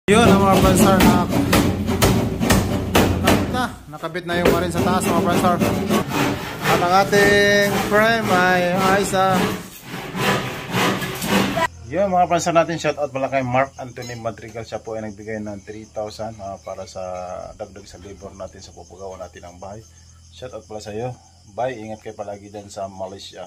Yun ang mga Franstar nakabit na yung marin sa taas mga Franstar. At ang ating frame ay Isa. Yun mga Franstar natin, shoutout pala kay Mark Anthony Madrigal. Siya po ay nagbigay ng 3,000 para sa dagdag sa labor natin sa pupagawa natin ng bahay. Shoutout pala sa iyo. Bye, ingat kayo palagi dyan sa Malaysia.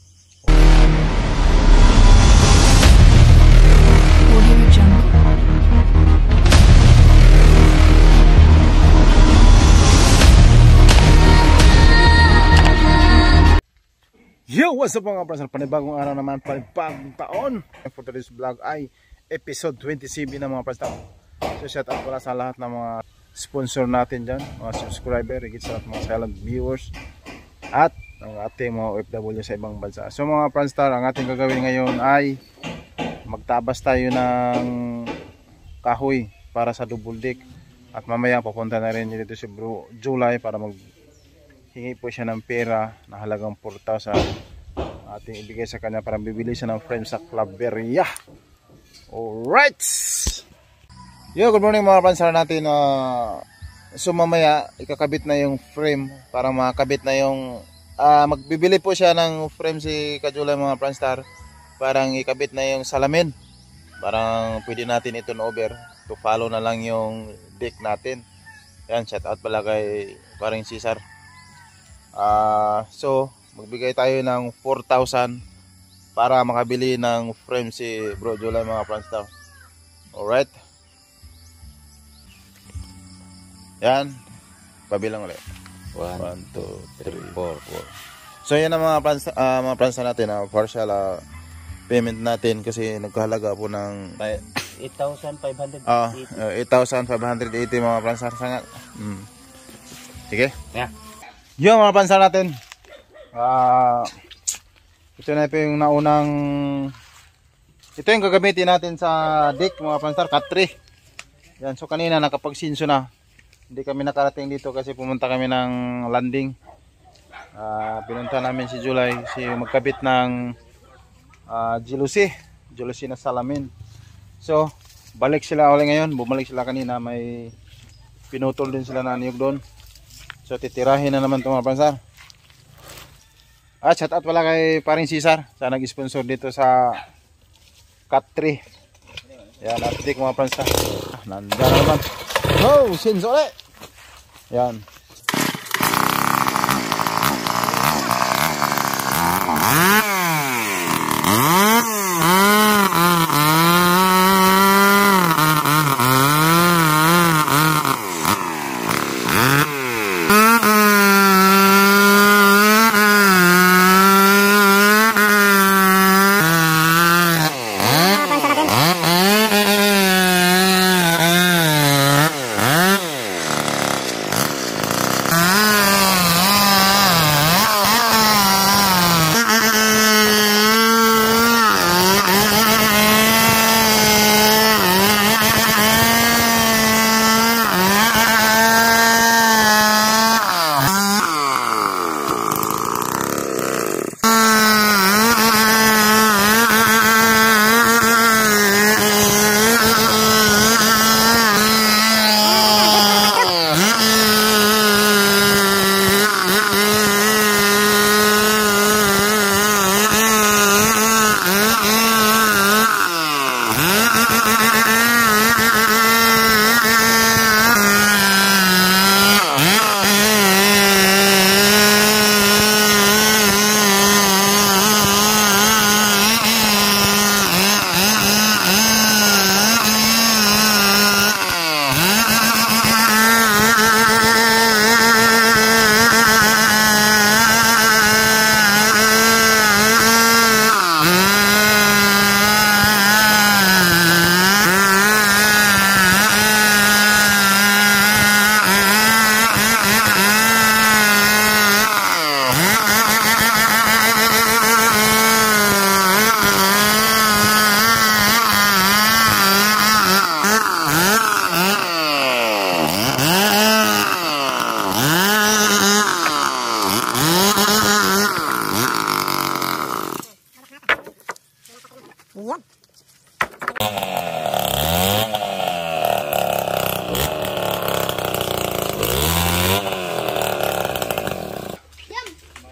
Yo, what's up mga Franstar? Panibagong araw naman, panibagong taon. For today's vlog ay episode 27 na mga Franstar. So shout out pala sa lahat ng mga sponsor natin dyan, mga subscriber, higit sa lahat mga silent viewers, at ang ating mga OFW sa ibang bansa. So mga Franstar, ang ating gagawin ngayon ay magtabas tayo ng kahoy para sa double deck. At mamaya papunta na rin dito si Bro July para hingi po siya ng pera na halagang 4,000 ating ibigay sa kanya para bibili siya ng frame sa Claveria. Alright! Yo, good morning mga Franstar natin. So mamaya ikakabit na yung frame para makabit na yung magbibili po siya ng frame si Kajulay mga Franstar. Parang ikabit na yung salamin. Parang pwede natin ito over to follow na lang yung deck natin. Yan, shout out pala kay paring Cesar. So magbigay tayo ng 4,000 para makabili ng frame si Bro July mga Franstar. Alright, yan, pabilang ulit 1, 2, 3, 4. So yan ang mga Franstar natin, partial payment natin kasi nagkahalaga po ng 8,580 8,580 mga Franstar. Sangat sige, yeah. Yung mga Franstar natin, ito na po yung naunang, ito yung gagamitin natin sa deck mga Franstar, cut 3. Yan, so kanina nakapagsinso na, hindi kami nakarating dito kasi pumunta kami ng landing. Pinunta namin si July magkabit ng jealousy na salamin. So balik sila ulit ngayon, bumalik sila kanina, may pinutol din sila na niyog doon. So titirahin na naman ito mga Franstar. Shout out pala kay paring Cesar sa nag-sponsor dito sa cut 3. Yan, update mga Franstar. Nandiyan na naman. Oh, sinso ulit. Yan.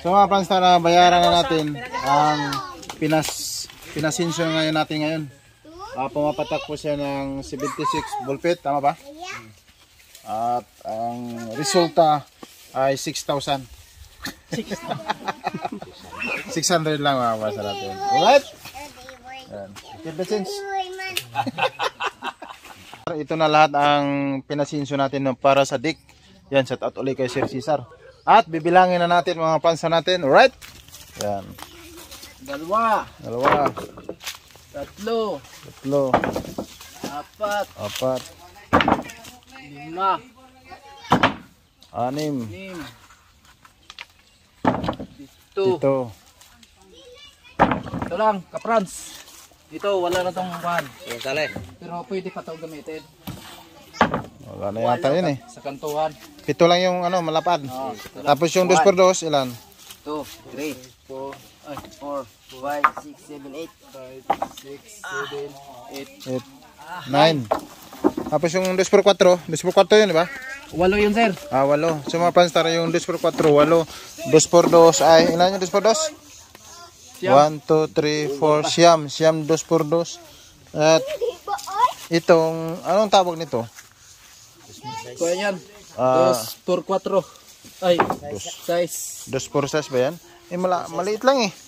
So mga Pranstar, bayaran na natin ang pinasinsyo ngayon natin ngayon. Pumapatak po siya ng 76 ballpit, tama ba? At ang resulta ay 6,000. 600 lang mga Pranstar natin. Alright? Yan. Keep the change. Ito na lahat ang pinasinsyo natin para sa Dick. Yan, shout out ulit kay Sir Cesar. At bibilangin na natin mga Pranstar natin. Alright? Yan. Dalawa. Tatlo. 4. 5. 6. 7. 8. 7. Ito lang, kaprans. Dito, wala na tong kuhan. Pero pwede pa ito gamitin. Wala na yata yun eh. Sa kantuhan. 7 lang yung malapad. Oh, Tapos yung 2x2, ilan? 2, 3, 4, 5, 6, 7, 8. 8, 9. Tapos yung 2x4, 2x4 yun, di ba? 8 yun, sir. 8. So mga Pranstar, yung 2x4, 8. 2x2 ay, ilan yung 2x2? 1, 2, 3, 4, siyam 2x2. At itong, anong tawag nito? Kuha yan. 2 por 4. Ay, 6. 2x6 ba yan? Maliit lang eh.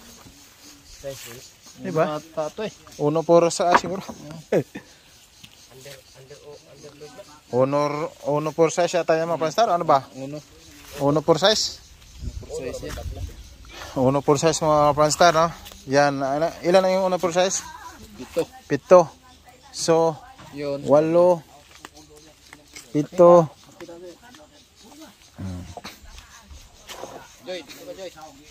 Diba? Tato eh. 1 por 6 siguro. 1 por 6 yata yan mga Pranstar. Ano ba? 1 por 6? 1 por 6 mga Pranstar, no? Yan, ilan na yung 1 por 6? 7. So, 8. 7. Joy, diba Joy?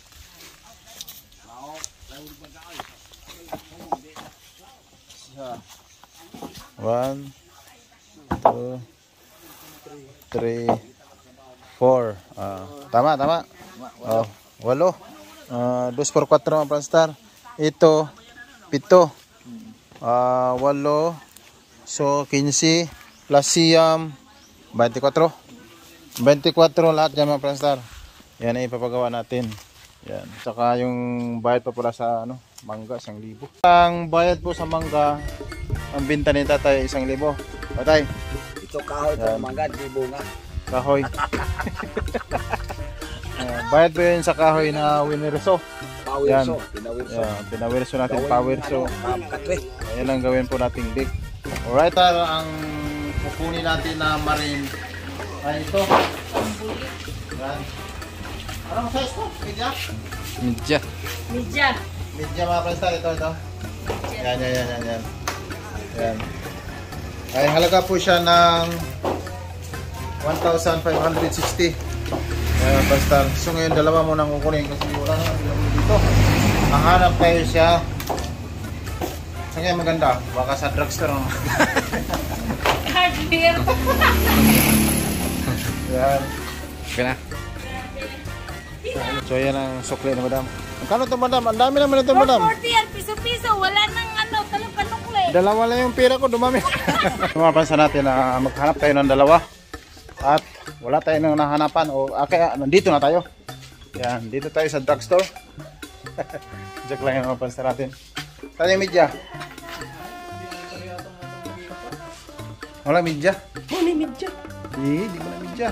One, 2, 3, 4. Tama. 8. 2x4 mga Pranstar. Ito 7. 8. So 15 plus siyam 24. 24 lahat yan mga Pranstar. Yan ay ipapagawa natin. Yan. Saka yung bayad pa pala sa mangga 1,000. Ang bayad po sa mangga, ang binta ni tatay 1,000. Tatay. Ito kahoy sa mangga, di bunga. Kahoy. Bayad po yun sa kahoy na winirso. Pawirso. Pinawirso natin pawirso. Ayan ang gawin po nating Dick. Alright, ang kukunin natin na marine ay ito. Yan. Anong size po? Midya? Midya mga Pranstar, ito. Yan. Ay halaga po siya ng 1,560. Ayan Pranstar. So ngayon dalawa mo nang kukunin kasi wala naman dito. Ang hanap tayo siya. Saan kaya maganda? Baka sa drugstore. Hardware. Yan. Okay na. So yan ang sukli na madam. Magkano ito madam? Ang dami naman ito madam. 440 yan, piso-piso. Wala nang talong-panukli. Dalawa lang yung pera ko, dumami. Mapansin natin na maghanap tayo ng dalawa. At wala tayo nang nahanapan. Kaya nandito na tayo. Yan, dito tayo sa drugstore. Check lang yung mapansin natin. Tayo yung media. Wala media. Ano yung medyo? Di mo na media.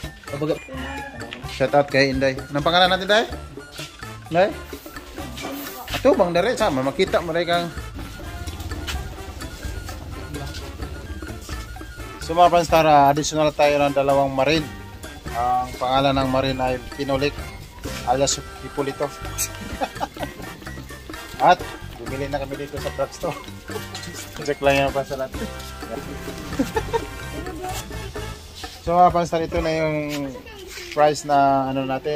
Shout out kay Inday. Anong pangalan natin tayo? Inday? Ato bang dere sama makita mo rin kang. So mga Pranstar, additional tayo ng dalawang marine. Ang pangalan ng marine ay Pinolik alias Hipolito. At bumili na kami dito sa drugstore. Check lang yung Pranstar natin. So mga Pranstar, ito na yung price na natin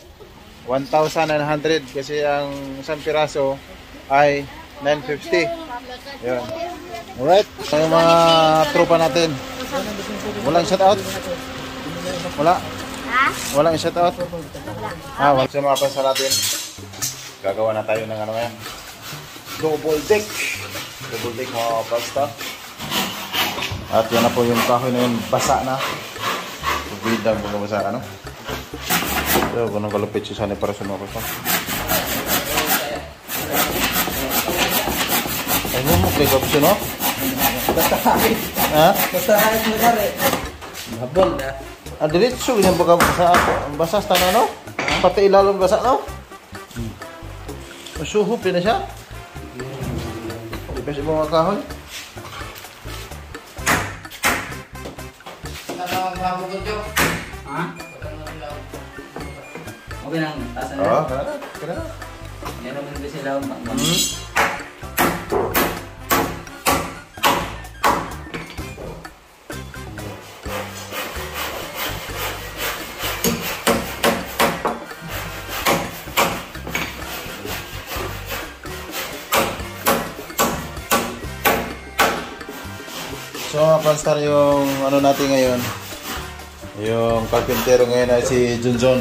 1,900 kasi ang isang piraso ay 950. Yun. Alright, so yung mga tropa natin, walang shoutout? Wala? Walang shoutout? Wala. So mga Pranstar natin, gagawa na tayo ng yan, double deck mga Pranstar. At yan na po yung kahoy na yun, basa na. Bidang mga basa So, ganun kalupit si Sunny para sa mga pasta. Ay mo kay kapso no? Basta kahit. Ha? Basta kahit mo kare. Mabol na. Diretso ganyan baka basa tana no? Pati ilalong basa no? Masuhop din na siya. Ibig mo mga kahoy. Ha? Okay lang, tasan na. Oo, kaya na. Meron mo din sila So, pastor yung ano natin ngayon. Yung carpentero ngayon ay si Junjun.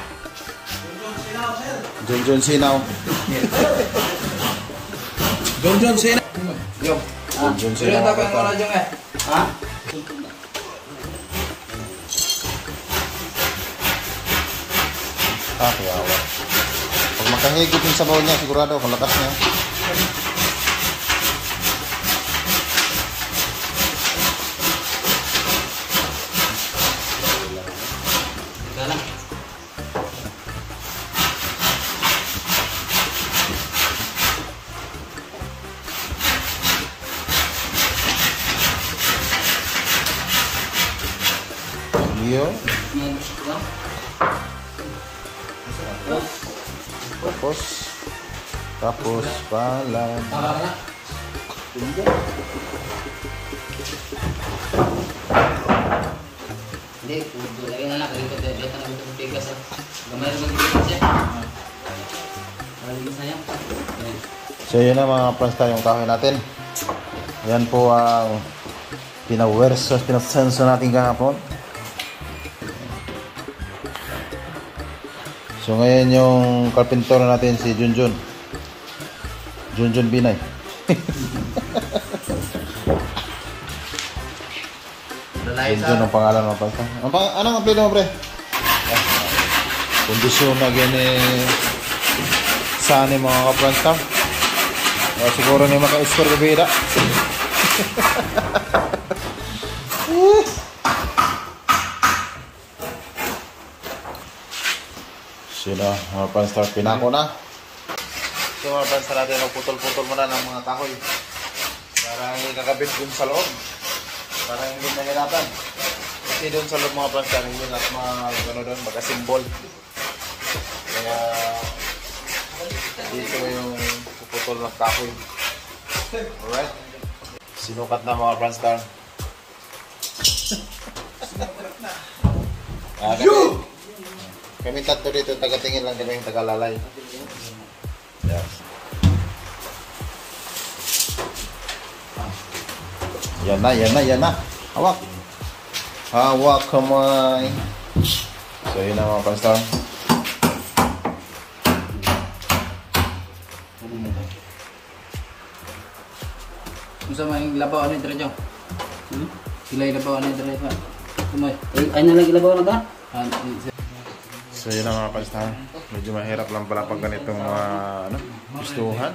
Junjun Sinaw. Junjun Sinaw. Yo. Junjun Sinaw. Pero tapos mo na dyan eh. Ha? Kaya awa. Pag makahigit yung sabaw niya, sigurado kung lakas niya. Iyo. Tapos palan. Hindi, lagi na lang. Dito na ito ng tigas. Gamay naman tigas siya. Maligis na yan. So yun na mga pasta yung kahoy natin. Yan po ang pinawersos, pinasenso natin kahapon. So ngayon yung carpenter natin si Junjun. Junjun Binay. Junjun ang pangalan mo pasta. Anong apelido mo pre? Kondisyon na gani saan mga kaplansta. Siguro na maka-score kabida. Sino, mga panstar, pinako na. So mga panstar natin, putol-putol muna ng mga kahoy para hindi kakabit dun sa loob, para hindi nahirapan. Kasi dun sa loob mga panstar, hindi natin magasimbol. Kaya dito yung puputol ng kahoy. Alright, sinukat na mga panstar. Kami tatlo dito, taga-tingin lang kami yung taga-lalay. Yes. Yan na. Hawak. Hawak kamay. So yun na mga panstar. Kung sa mga labaw, ano yung tira dyan? Sila yung labaw, ano yung tira dyan? Kumoy. Ay na lagi labaw na ka? So yun na mga panstar. Medyo mahirap lang pala pag ganitong mga gustuhan.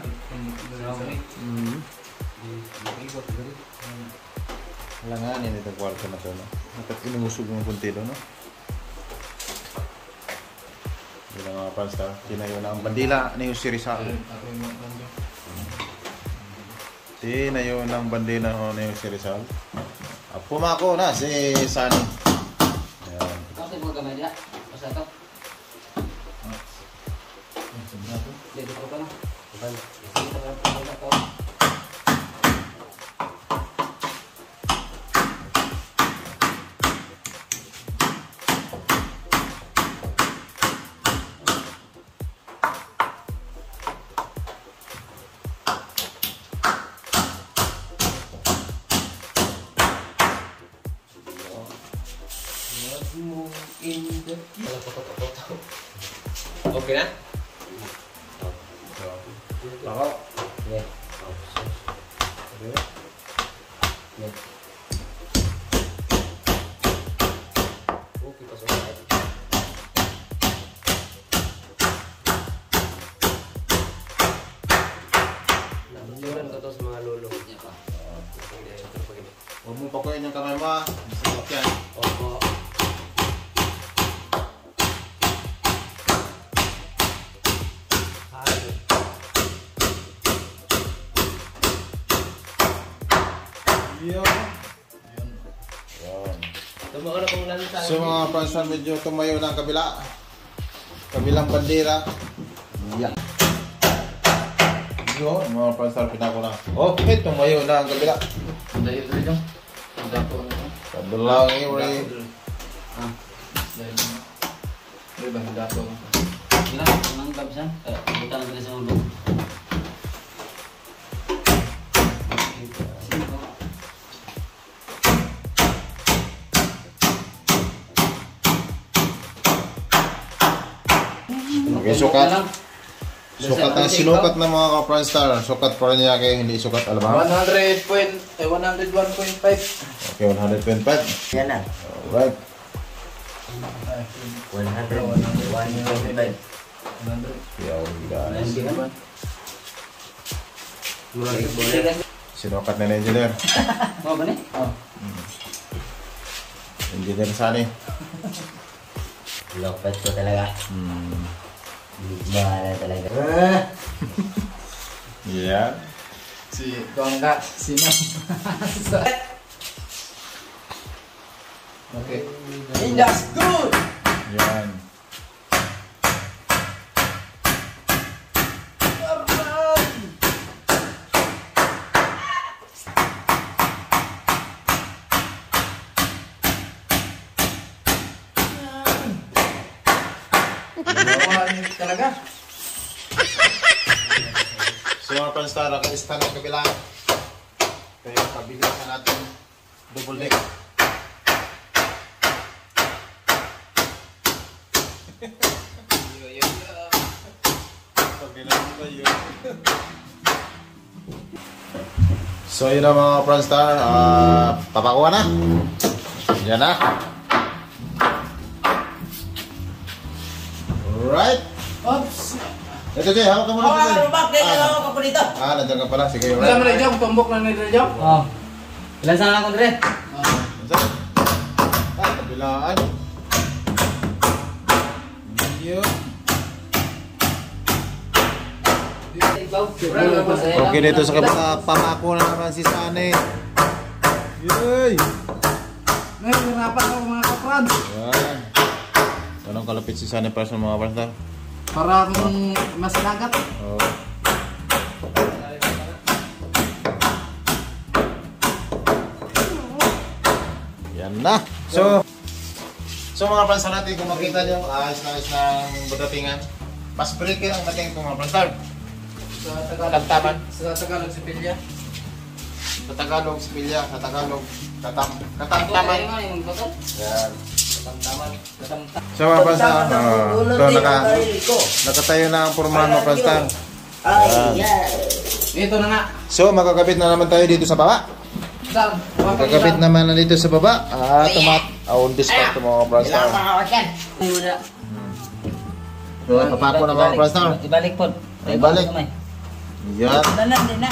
Langanin itong kwarto na to, no? Dapat inumusog ng kunti doon, no? Yun na mga panstar. Tinayo na ang bandila ni Jose Rizal. Tinayo ng bandila ni Jose Rizal. Pumako na si Sunny. Ayan. Kasi mo gamay nila. Basta ito. Dito ko pa na. Dito ko na ito. Okay na? Ako. Yeah. Okay pa sa Huwag mo pakuin yung kamay mo. Masarap yan. Opo. Yun. Tumawa na kung namin sa So mga pansan, medyo tumayo ng kabila. Kabilang bandera. Yan. Yun, mga pansan, pinako na. Okay, tumayo na ang kabila. Dahil ito dyan. Dapo ano. Kabilang iwari. Dahil ano. May ba dapo ano. Ilang, ang kabsan. Buta lang sa ulo. Okay, sukat. Sukat ang sinukat ng mga ka-Franstar. Sukat pa rin niya kayo, hindi sukat alamang. 101.5. Okay, 125. Yan na. Alright. 100. Yun, guys. Boleh. Sinukat na engineer. Mau ba ni? Oh. Engineer Sani. Lopet ko talaga. Bahala talaga. Yeah. Si Gongga, si Mam. Okay. That's good. Yan. Talaga. So mga Franstar, naka-stand ang kabila. Kaya pabilisan natin double deck. So yun na mga Franstar, papakuha na. Yan na. Alright. Oops. Ito Jay, hawak ka muna dito. Ako po dito. Nandiyan ka pala. Sige, Wala mo na dyan, tumbok na nila dyan. Oh. Ilan sana ako dire? Kabilaan. Yun. Okay, dito sa kabila, pamako na naman si Sane. Yay! Nahihirapan ako mga kaprans. Yan. Anong kalapit si Sane para sa mga Franstar? Para akong mas lagat. Oh. Yan na. So mga Franstar natin, kung makita nyo, ayos na ayos ng budatingan. Mas breaker ang dating ko mga Franstar. Sa Tagalog. Sa Tagalog si Pilya. Sa Tagalog, Sipilya. Sa Tagalog, katamtaman. Yan. So mga Franstar, nakatayo na ang pormahan mga Franstar. Ito na nga. So magkakabit na naman tayo dito sa baba. Saan? Magkakabit naman na dito sa baba. On the spot mga Franstar. So papako na mga Franstar. Ibalik po. Ibalik. Yan. Dalan din na.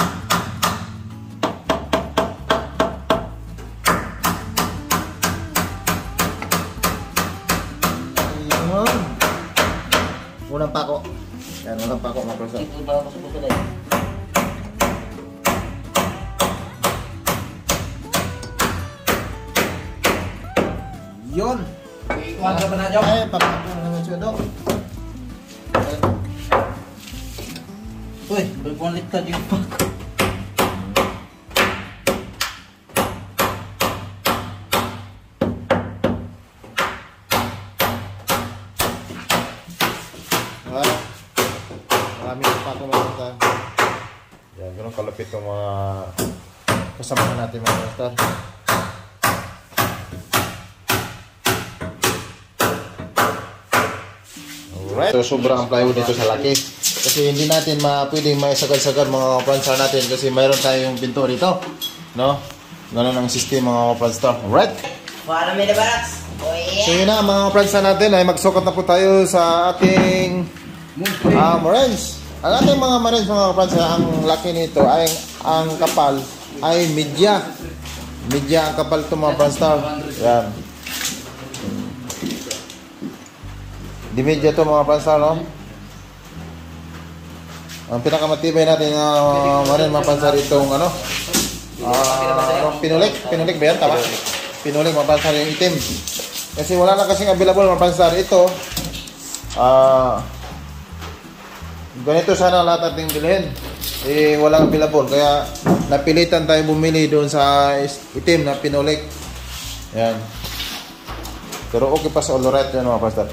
Unang pako. Yan, unang pako mga Franstar. Ito ba ako sa buko dahil? Yun. Ikuhan ka ba na dyan? Ay, papako na naman siya daw. Uy, berpulit ka dito pa. Maraming pako mga Franstar. Yan, ganun kalapit yung mga kasama natin mga Franstar. Alright. So sobrang ang plywood dito sa laki. Kasi hindi natin pwedeng may sagad-sagad mga Franstar natin kasi mayroon tayong pinto dito. No? Ganun ang system mga Franstar. Alright. Para may nabaraks. So yun na mga Franstar natin ay magsukat na po tayo sa ating marines. Ang ating mga marines mga Franstar, ang laki nito ay ang kapal ay media. Media ang kapal ito mga Franstar. Yan. Di media ito mga Franstar, no? Ang pinakamatibay natin na mga Franstar itong ano? Pinulik ba yan? Tama? Pinulik mga Franstar yung itim. Kasi wala na kasing available mga Franstar. Ito, ganito sana lahat ating bilhin. Walang available. Kaya napilitan tayo bumili doon sa itim na pinulik. Yan. Pero okay pa sa all right yan mga Franstar.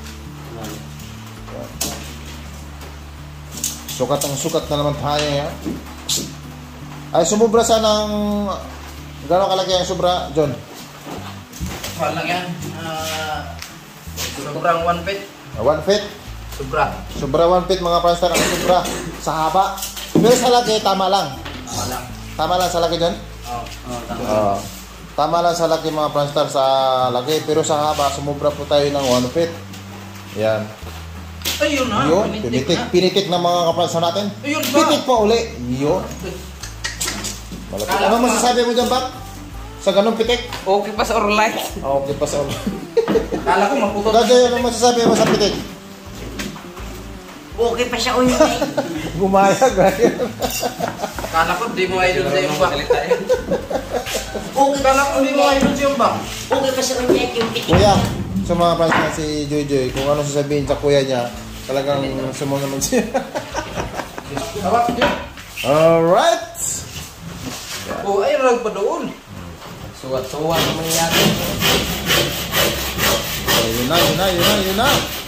Sukat na naman tayo yan. Ay, sumubra sana ng... Gano'ng kalaki ang sobra, John? Mahal lang yan. Sobrang 1 feet. 1 feet? Sobra. Sobra 1 feet mga Franstar. Ang sobra sa haba. Pero sa laki, tama lang. Tama lang. Tama lang sa laki, John? Oo. Tama lang sa laki mga Franstar sa laki. Pero sa haba, sumubra po tayo ng 1 feet. Yan. Ayun na. Yun, pinitik na mga kapranstar natin. Ayun ba? Pitik pa uli. Yun. Malapit. Ano masasabi mo dyan, Pak? Sa ganong pitik? Okay pa sa orlight. Okay pa sa ulo. Kala ko maputot. Dada, ano masasabi mo sa pitik? Okay pa siya unay. Gumayag, gaya. Kala ko di mo idol sa yung bak. Kala ko di mo idol sa yung bak. Okay pa siya unay yung pitik. Kuya, sa mga pansin si Joy, kung ano sasabihin sa kuya niya, talagang sumunod naman siya. Alright! Oh, ay rag pa doon. Suwat-suwat naman yan. Yun na.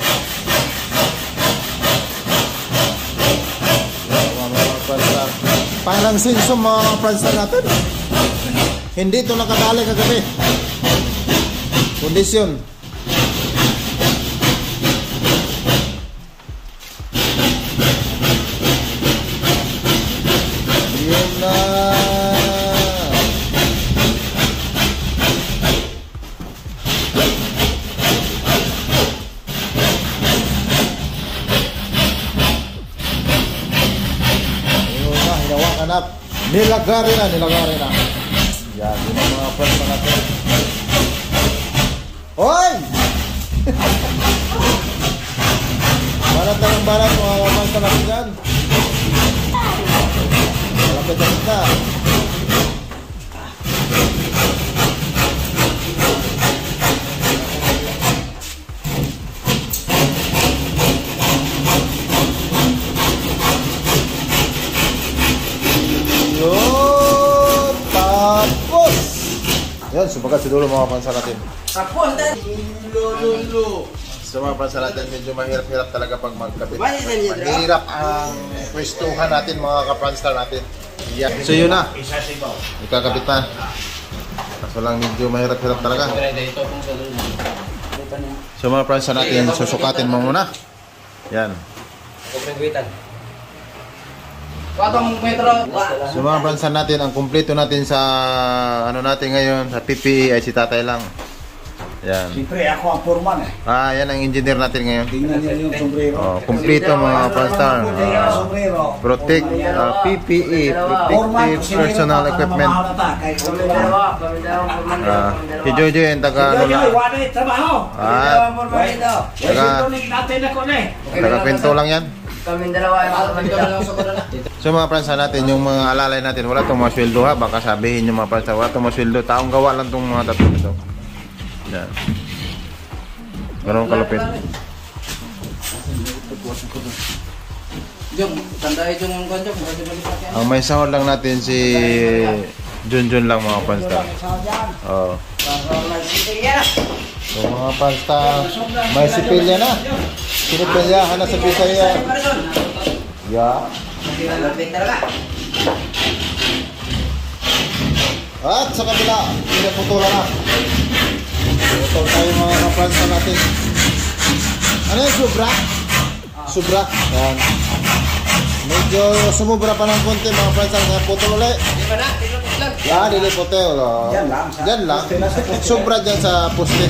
Mga Franstar. Parang sinso mga Franstar natin. Hindi ito nakadali kagabi. Kondisyon. Yun na. Hinawakan na. Nilagari na. Yan, yun ang mga friends natin. Hoy! Barat na ng barat mga friends natin dyan. Malapit na. Yun! Tapos! Yan, sumagat si dulo mga pansa natin. Tapos na. Sa mga pansa natin, medyo mahirap-hirap talaga pag magkabit. Mahirap ang pwestuhan natin mga kapanstar natin. Yan. So yun na. Ikakabit na. Kaso lang medyo mahirap-hirap talaga. So mga pansa natin, susukatin mo muna. Yan. Watong metro. So mga pansa natin, ang kumpleto natin sa ano natin ngayon, sa PPE ay si tatay lang. Yan. Siyempre, ako ang foreman eh. Yan ang engineer natin ngayon. Tingnan niyo yung sombrero. Kumpleto mga panstar. Protect, PPE, protective personal equipment. Si Jojo yung taga ano lang. Taga kwento lang yan. Kami dalawa yung So mga pransa natin, yung mga alalay natin, wala itong mga sweldo ha. Baka sabihin yung mga pransa, wala itong mga sweldo. Taong gawa lang itong mga tatlo nito. Yan. Ganun kalupit. Jom, tandaan yung kanjok. Ang may sahod lang natin si Junjun lang mga pransa. Oo. So mga pransa, may sipilya na. Sinipilyahan na sa Bisaya. Yeah. At sa kabila, pinaputulan na. Ito tayo mga kapransa natin. Ano yung subra? Subra. Yan. Medyo sumubra pa ng konti mga kapransa. Kaya putol ulit. Yan, dilipote. Diyan lang. Subra dyan sa poste.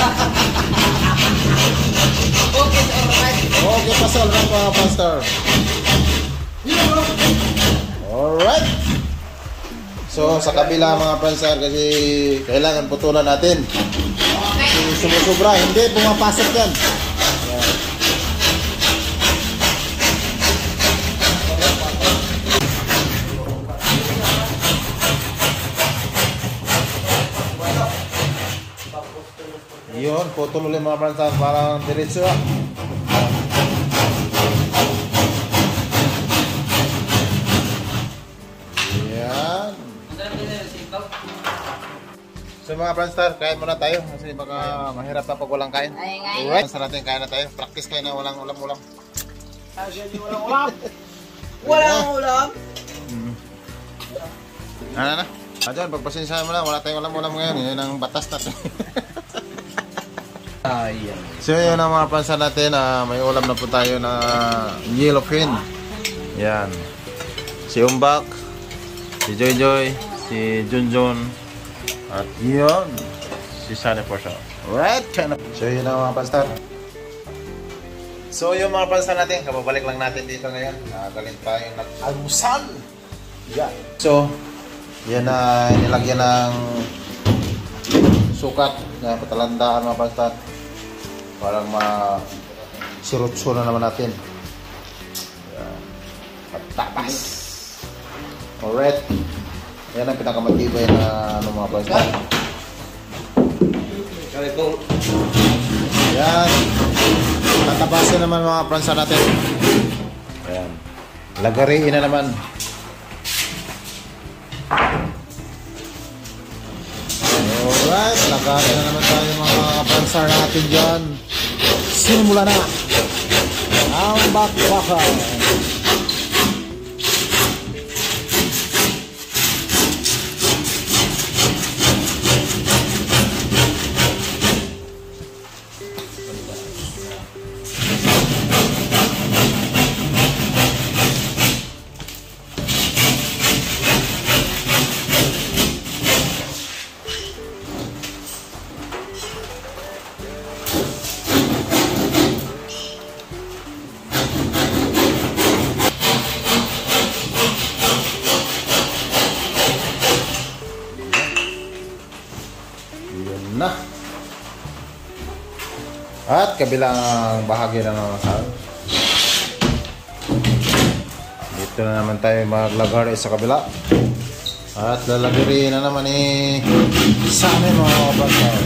Okay pa sa alright mga pastor. Alright. So So sa kabila mga pansar kasi kailangan putulan natin. Kasi sumusubra, hindi pumapasok yan. Yan. Yun, putol ulit mga pansar, parang diretso. Yan. So mga Franstar, kain muna tayo kasi baka mahirap na pag walang kain. Alright, sa natin kain na tayo. Practice kayo na walang ulam-ulam. Walang ulam. Ano na? Diyan, pagpasensyahan mo lang, wala tayong ulam-ulam ngayon. Yun ang batas natin. Ayan. So yun ang mga Franstar natin. May ulam na po tayo na yellowfin. Yan. Si Umbak, si Joy Joy, si Junjun, at yun, si Sunny Portia. Alright, so yun ang mga Franstar. So yung mga Franstar natin, kababalik lang natin dito ngayon. Galing tayo nag-almusal. Yan. So, yan na nilagyan ng sukat na patalandaan mga Franstar. Parang sirutso na naman natin. Yan. At tapas. Alright. Yan ang pinakamatibay na mga Franstar. Yan. Tatabasin naman mga Franstar natin. Ayan. Lagariin na naman. Alright. Lagariin na naman tayo mga Franstar natin dyan. Simula na. Ang bakbakan. Na. At kabilang bahagi na naman sa dito na naman tayo maglagari sa kabila. At lalagari na naman sa amin mga Franstar.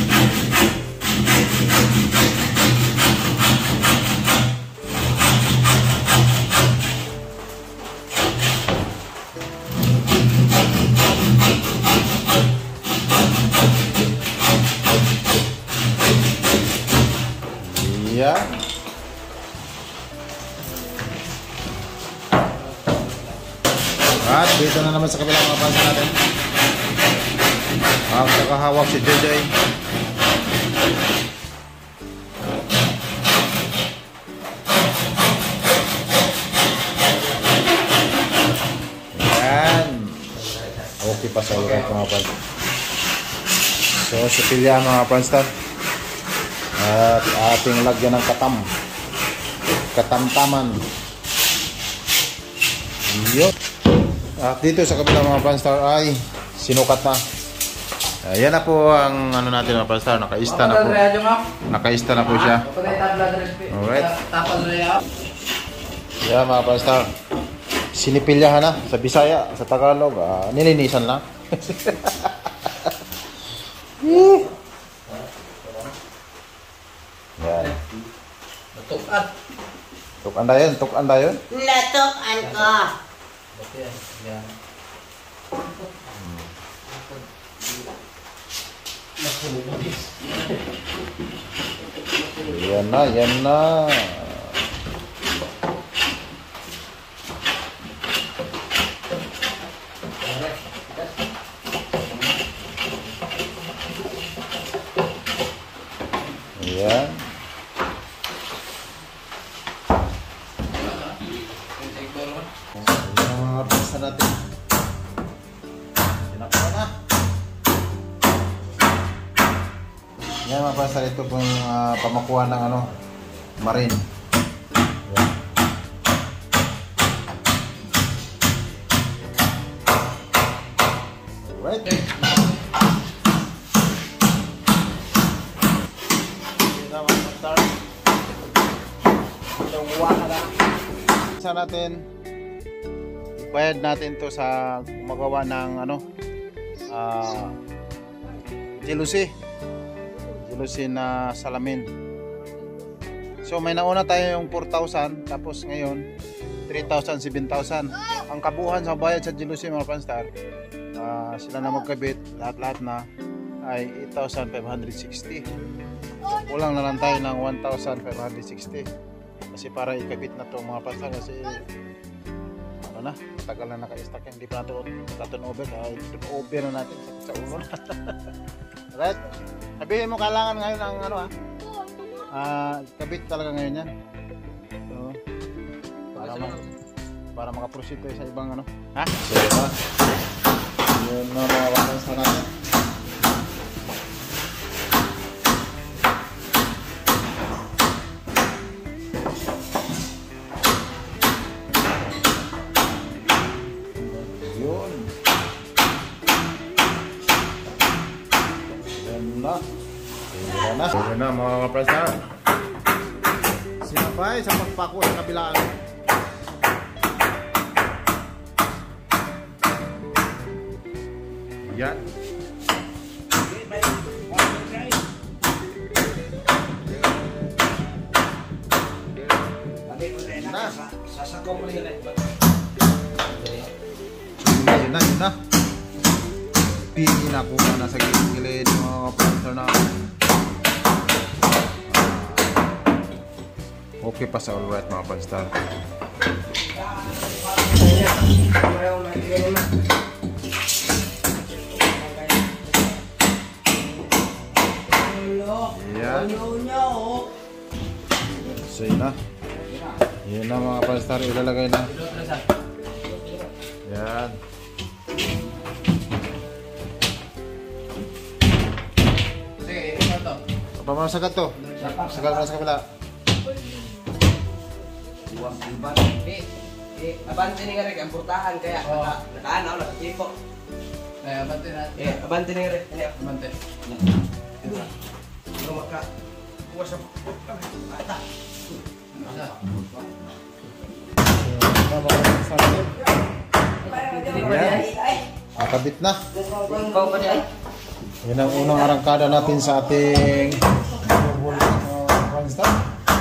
Yan. At dito na naman sa kabilang mga Franstar natin. Ang nakahawak si JJ. Yan. Okay pa sa urat mga Franstar. So sipilya mga Franstar. At ating lagyan ng katamtaman. Yun. At dito sa kabilang mga Franstar ay sinukat na. Ayan na po ang ano natin mga Franstar. Nakaista na po. Nakaista na po siya. Alright. Yan mga Franstar. Sinipilyahan na sa Bisaya, sa Tagalog. Nilinisan lang. Yan. Tukan. Tukan dayon, tukan dayon. Natukan ko. Yan. Yan na, yan na. Yan. Mga pasta natin. Sinakpa na. Yan mga pasta, ito pong pamakuha ng ano, marine. Yan. Alright. Isa natin ibayad natin to sa gumagawa ng ano jealousy na salamin. So may nauna tayo yung 4,000 tapos ngayon 3,000, 7,000. Ang kabuuan sa bayad sa jealousy mga Franstar, sila na magkabit lahat na ay 8,560. So kulang na lang tayo ng 1,560 kasi para ikabit na to mga Franstar kasi ano na, tagal na naka-stack yan, hindi pa natin over over na natin sa ulo. Alright, sabihin mo kailangan ngayon ang ano kabit talaga ngayon yan. So, para makaproceed tayo sa ibang ano. So, yun na mga wakas na natin. Yun. Yun na mga kapres na. Sinabay sa pagpako sa kabilaan. Yan. Yun na. Pili na po na sa gilid mga kapres na. Okay pa sa alright mga Franstar. Yan. So yun na. Yun na mga Franstar, ilalagay na. Yan. Sige, ito to. Pamamasagat to. Sagal na sa kabila. Abante ni nga rin, ang purtahan kaya nakaanaw, nakatipo. Abante na. Abante ni nga rin. Abante. Ano maka, kuha sa bata. Nakabit na. Yan ang unang arangkada natin sa ating Franstar.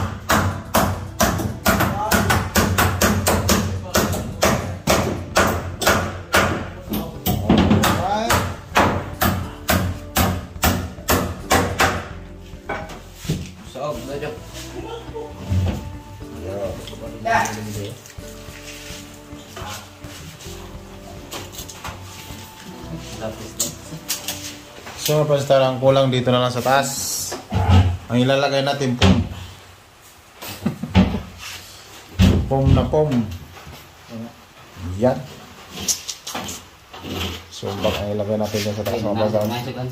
So, Franstar, ang kulang dito na lang sa taas. Ang ilalagay natin pom. Pom na pom. Yan. So, bak ang ilagay natin dyan sa taas mga bagang.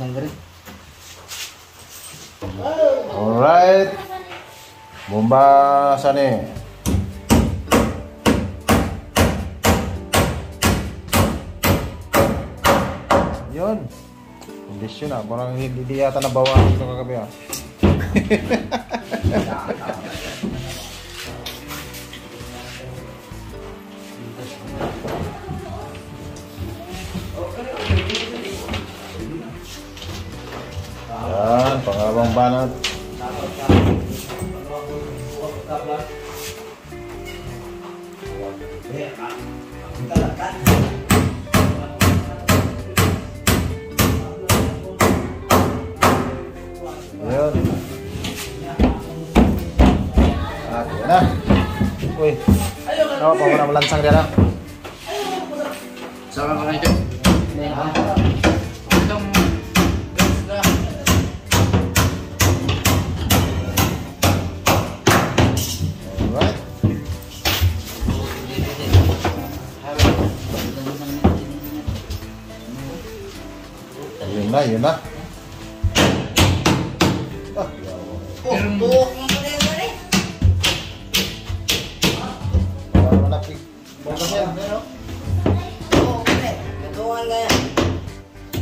Alright. Bomba sani. Yun. Kondisyon na. Parang hindi yata nabawa ito kagabi ah. Yan. Pangalawang banat. Yun. At yan na. Uy. Ano pa muna malansang dyan na? Sama ka ngayon. Itong Alright. Yun na, yun na. Para malapit. Bukas yan. Oo, kaya. Natuhan kaya.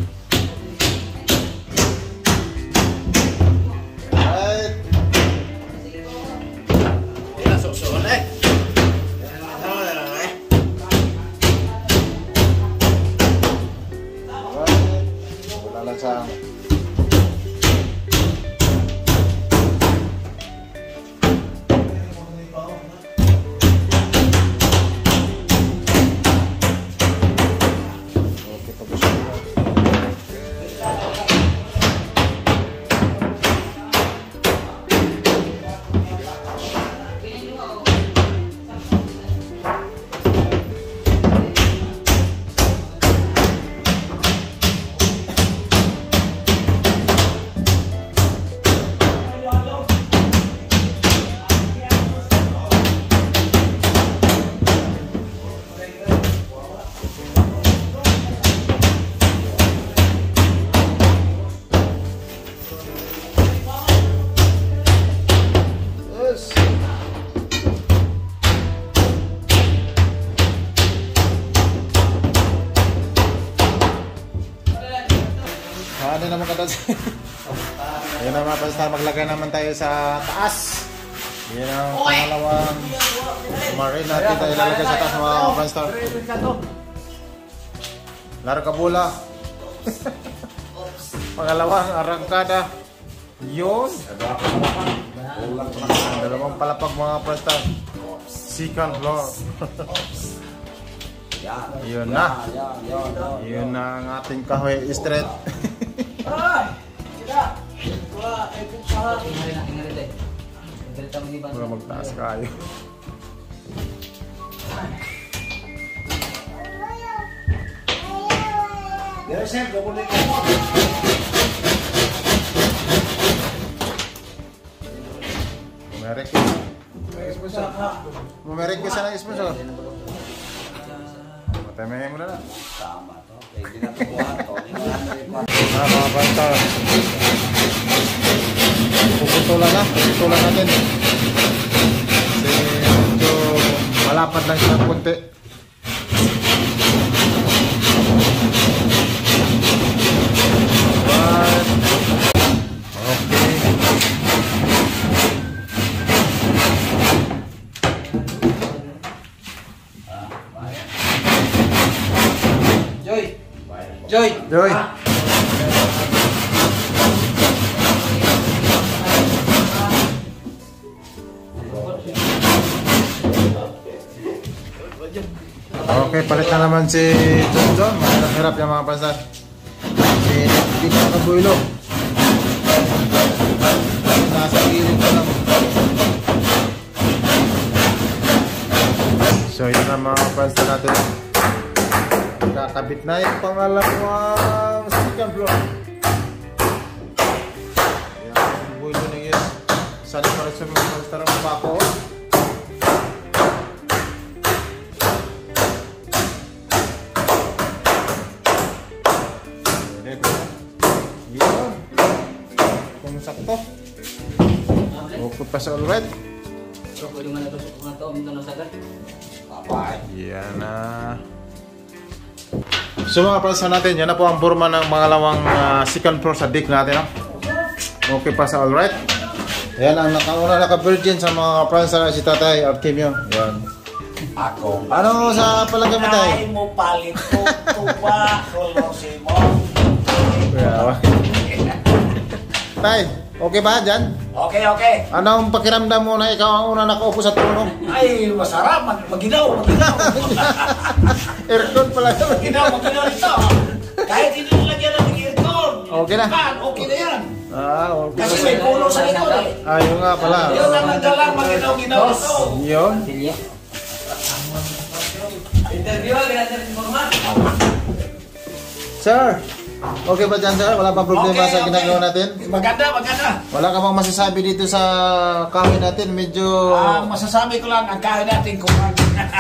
Francis. Ayan na mga Friends, maglagay naman tayo sa taas. Yan ang pangalawang marin natin tayo ilalagay sa taas mga Friends. Laro kabula. Pangalawang arangkada. Yun. Dalawang palapag mga Friends. Second floor. Yun na. Yun na ang ating kahoy street. Para magtaas kayo. Mumerek ka sana sponsor. Matemahin mo na lang. Mga banta. Puputulan natin. Kasi medyo malapad lang siya kunti. Joy. Okay, palit na naman si John. Mahirap yung mga pasar. Hindi ka nakabuilo. Nasa gilid pa lang. So yun ang mga pasar natin. Kakabit na yung pangalawang second floor. Ayan, builo na yun. Saan para sa mga pasar ang bako. Sakto. Ukod pa sa alright. So, pwede man ito sukuhan ito. Minto na sagad. Yan na. So mga friends natin, yan na po ang burma ng pangalawang second floor sa deck natin. No? Okay pa sa alright. Yan ang nakauna naka-virgin sa mga friends na si Tatay Artemio. Yan. Ako. Ano sa palagay mo tayo? Ay mo palit ko tuba kolosi mo. Tay, okay ba dyan? Okay. Anong pakiramdam mo na ikaw ang una nakaupo sa trono? Ay, masarap. Maginaw. Aircon pala ito. Maginaw ito. Kahit hindi nilagyan ng aircon. Okay na. Okay na yan. Okay. Kasi may pulo sa likod eh. Ayun nga pala. Yun ang nagdalang maginaw-ginaw ito. Yun. Interview, ganyan din format. Sir, okay ba dyan sir? Wala pa problema sa ginagawa natin? Maganda. Wala ka bang masasabi dito sa kahoy natin? Medyo... Ang masasabi ko lang, ang kahoy natin kulang.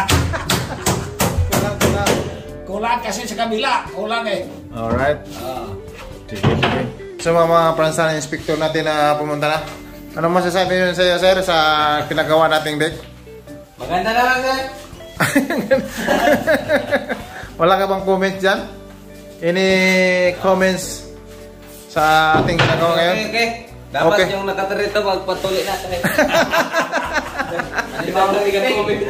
Kulang kasi sa kabila. Kulang eh. Alright. Sige. So mga pransa na inspector natin na pumunta na. Anong masasabi nyo sa iyo sir sa kinagawa nating deck? Maganda na lang sir. Wala ka bang comment dyan? Any comments sa ating ginagawa ngayon? Okay. Dapat Okay. yung nakatarito magpatuloy natin. Hindi ba ako naligan comment?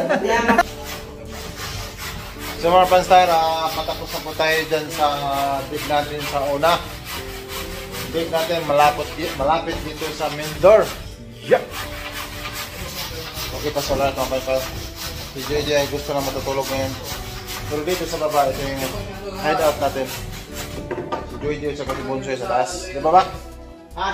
So mga fans tayo, patapos na po tayo dyan sa deck natin sa una. Deck natin malapit dito sa main door. Yeah. Okay pa sa lahat mga fans. Si JJ ay gusto na matutulog ngayon. Pero dito sa baba, ito yung hideout natin. Si JJ sa Katibonsoy sa taas. Di ba ba? Ha?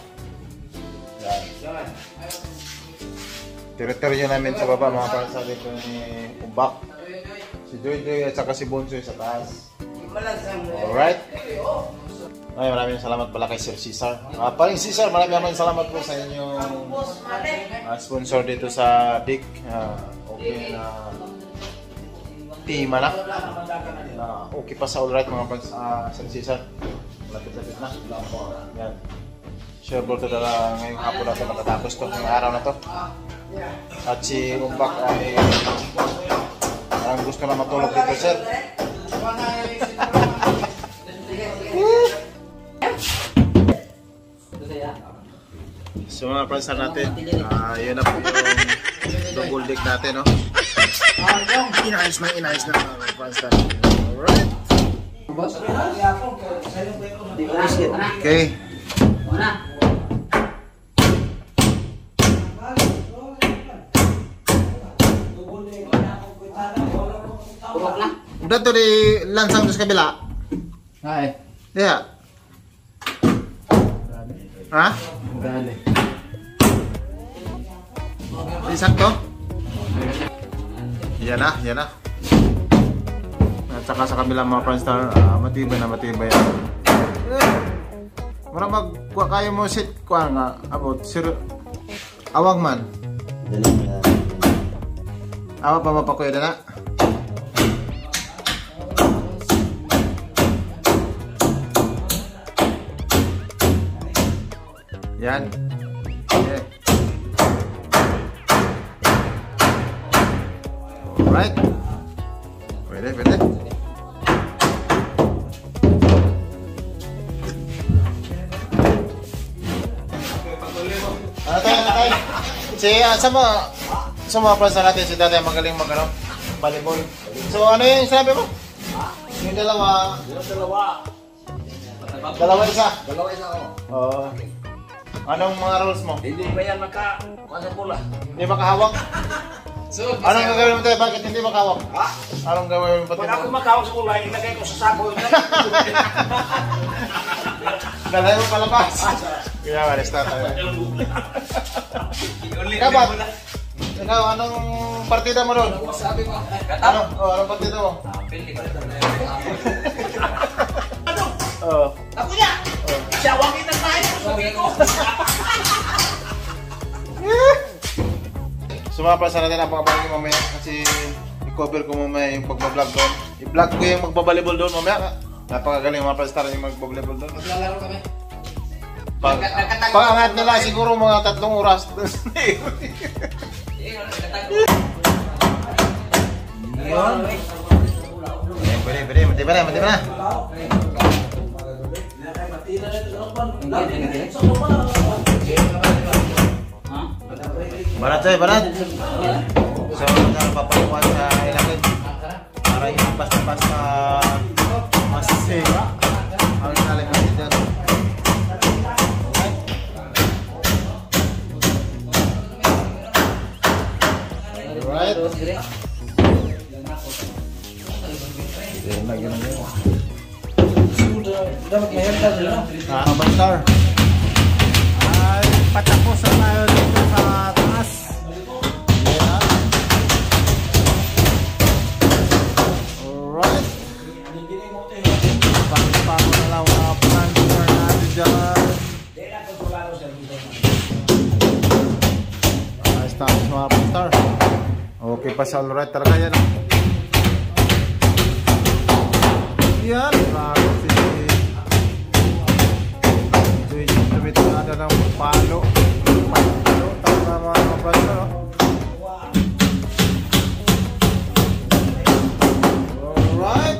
Yan. Teritoryo namin sa baba mga fans. Sabi ko ni Umbak. Si JJ at saka si Bonsoy sa taas. Alright. Ay, maraming salamat pala kay Sir Cesar. Paring Cesar, maraming salamat po sa inyong sponsor dito sa DIC. Okay na team na. Okay pa sa alright mga friends. Sir Cesar. Lapit-lapit na. Yan. Sure ball to dala ngayong hapon na ito matatapos to. Ngayong araw na to. At si Umbak ay parang gusto na matulog dito sir. So mga pranstar natin, yun na po yung double deck natin, no? Inayos na mga pranstar. Alright. Okay. Udah tuh di lansang terus kabila. Ay. Iya. Hah? Dali. Di sakto? Iya na. At saka sa kabila mga pranstar, matibay na. Mura magkuha kayo mo sit kuha nga about sir awang man. Awa pa mapakuya na. Yan. Okay. Alright. Pwede. Tay. Sa mga pranstar natin, si tatay magaling mag volleyball. So ano yung sinabi mo? Yung dalawa. Dalawa isa ako. Oo. Anong mga rules mo? Hindi ba yan maka-kuha pula? Hindi makahawak? Anong gagawin mo tayo? Bakit hindi makahawak? Ha? Anong gagawin mo Pag tayo? ako makawag sa pula, ilagay ko sa sako. Dalay mo palabas. Kaya malis na tayo. Kapat? Ikaw, anong partida mo doon? Sabi ko. Anong partida mo? Oo. Ako niya! Siyawangin na tayo! Sabi ko! Sumapa sa natin ang pagbabalibol mamaya kasi i-cover ko mamaya yung pagbablog doon. I-vlog ko yung magbabalibol doon mamaya. Napakagaling mga pranstar yung magbabalibol doon. Maglalaro kami. Pag-angat nila siguro mga 3 oras. Pwede. Mati na. Barat. So, papaluan sa ilangin para yung basta-basta mas safe ang ilalim natin dyan. Alright. Bantar. Ay, patapos na tayo dito sa taas. Alright. Pang-pang na lang mga planter natin dyan. Ayos tapos mga bantar. Okay pa sa alright talaga yan. Yan. Bago si ada ng palo. Tama mga bantar. Alright.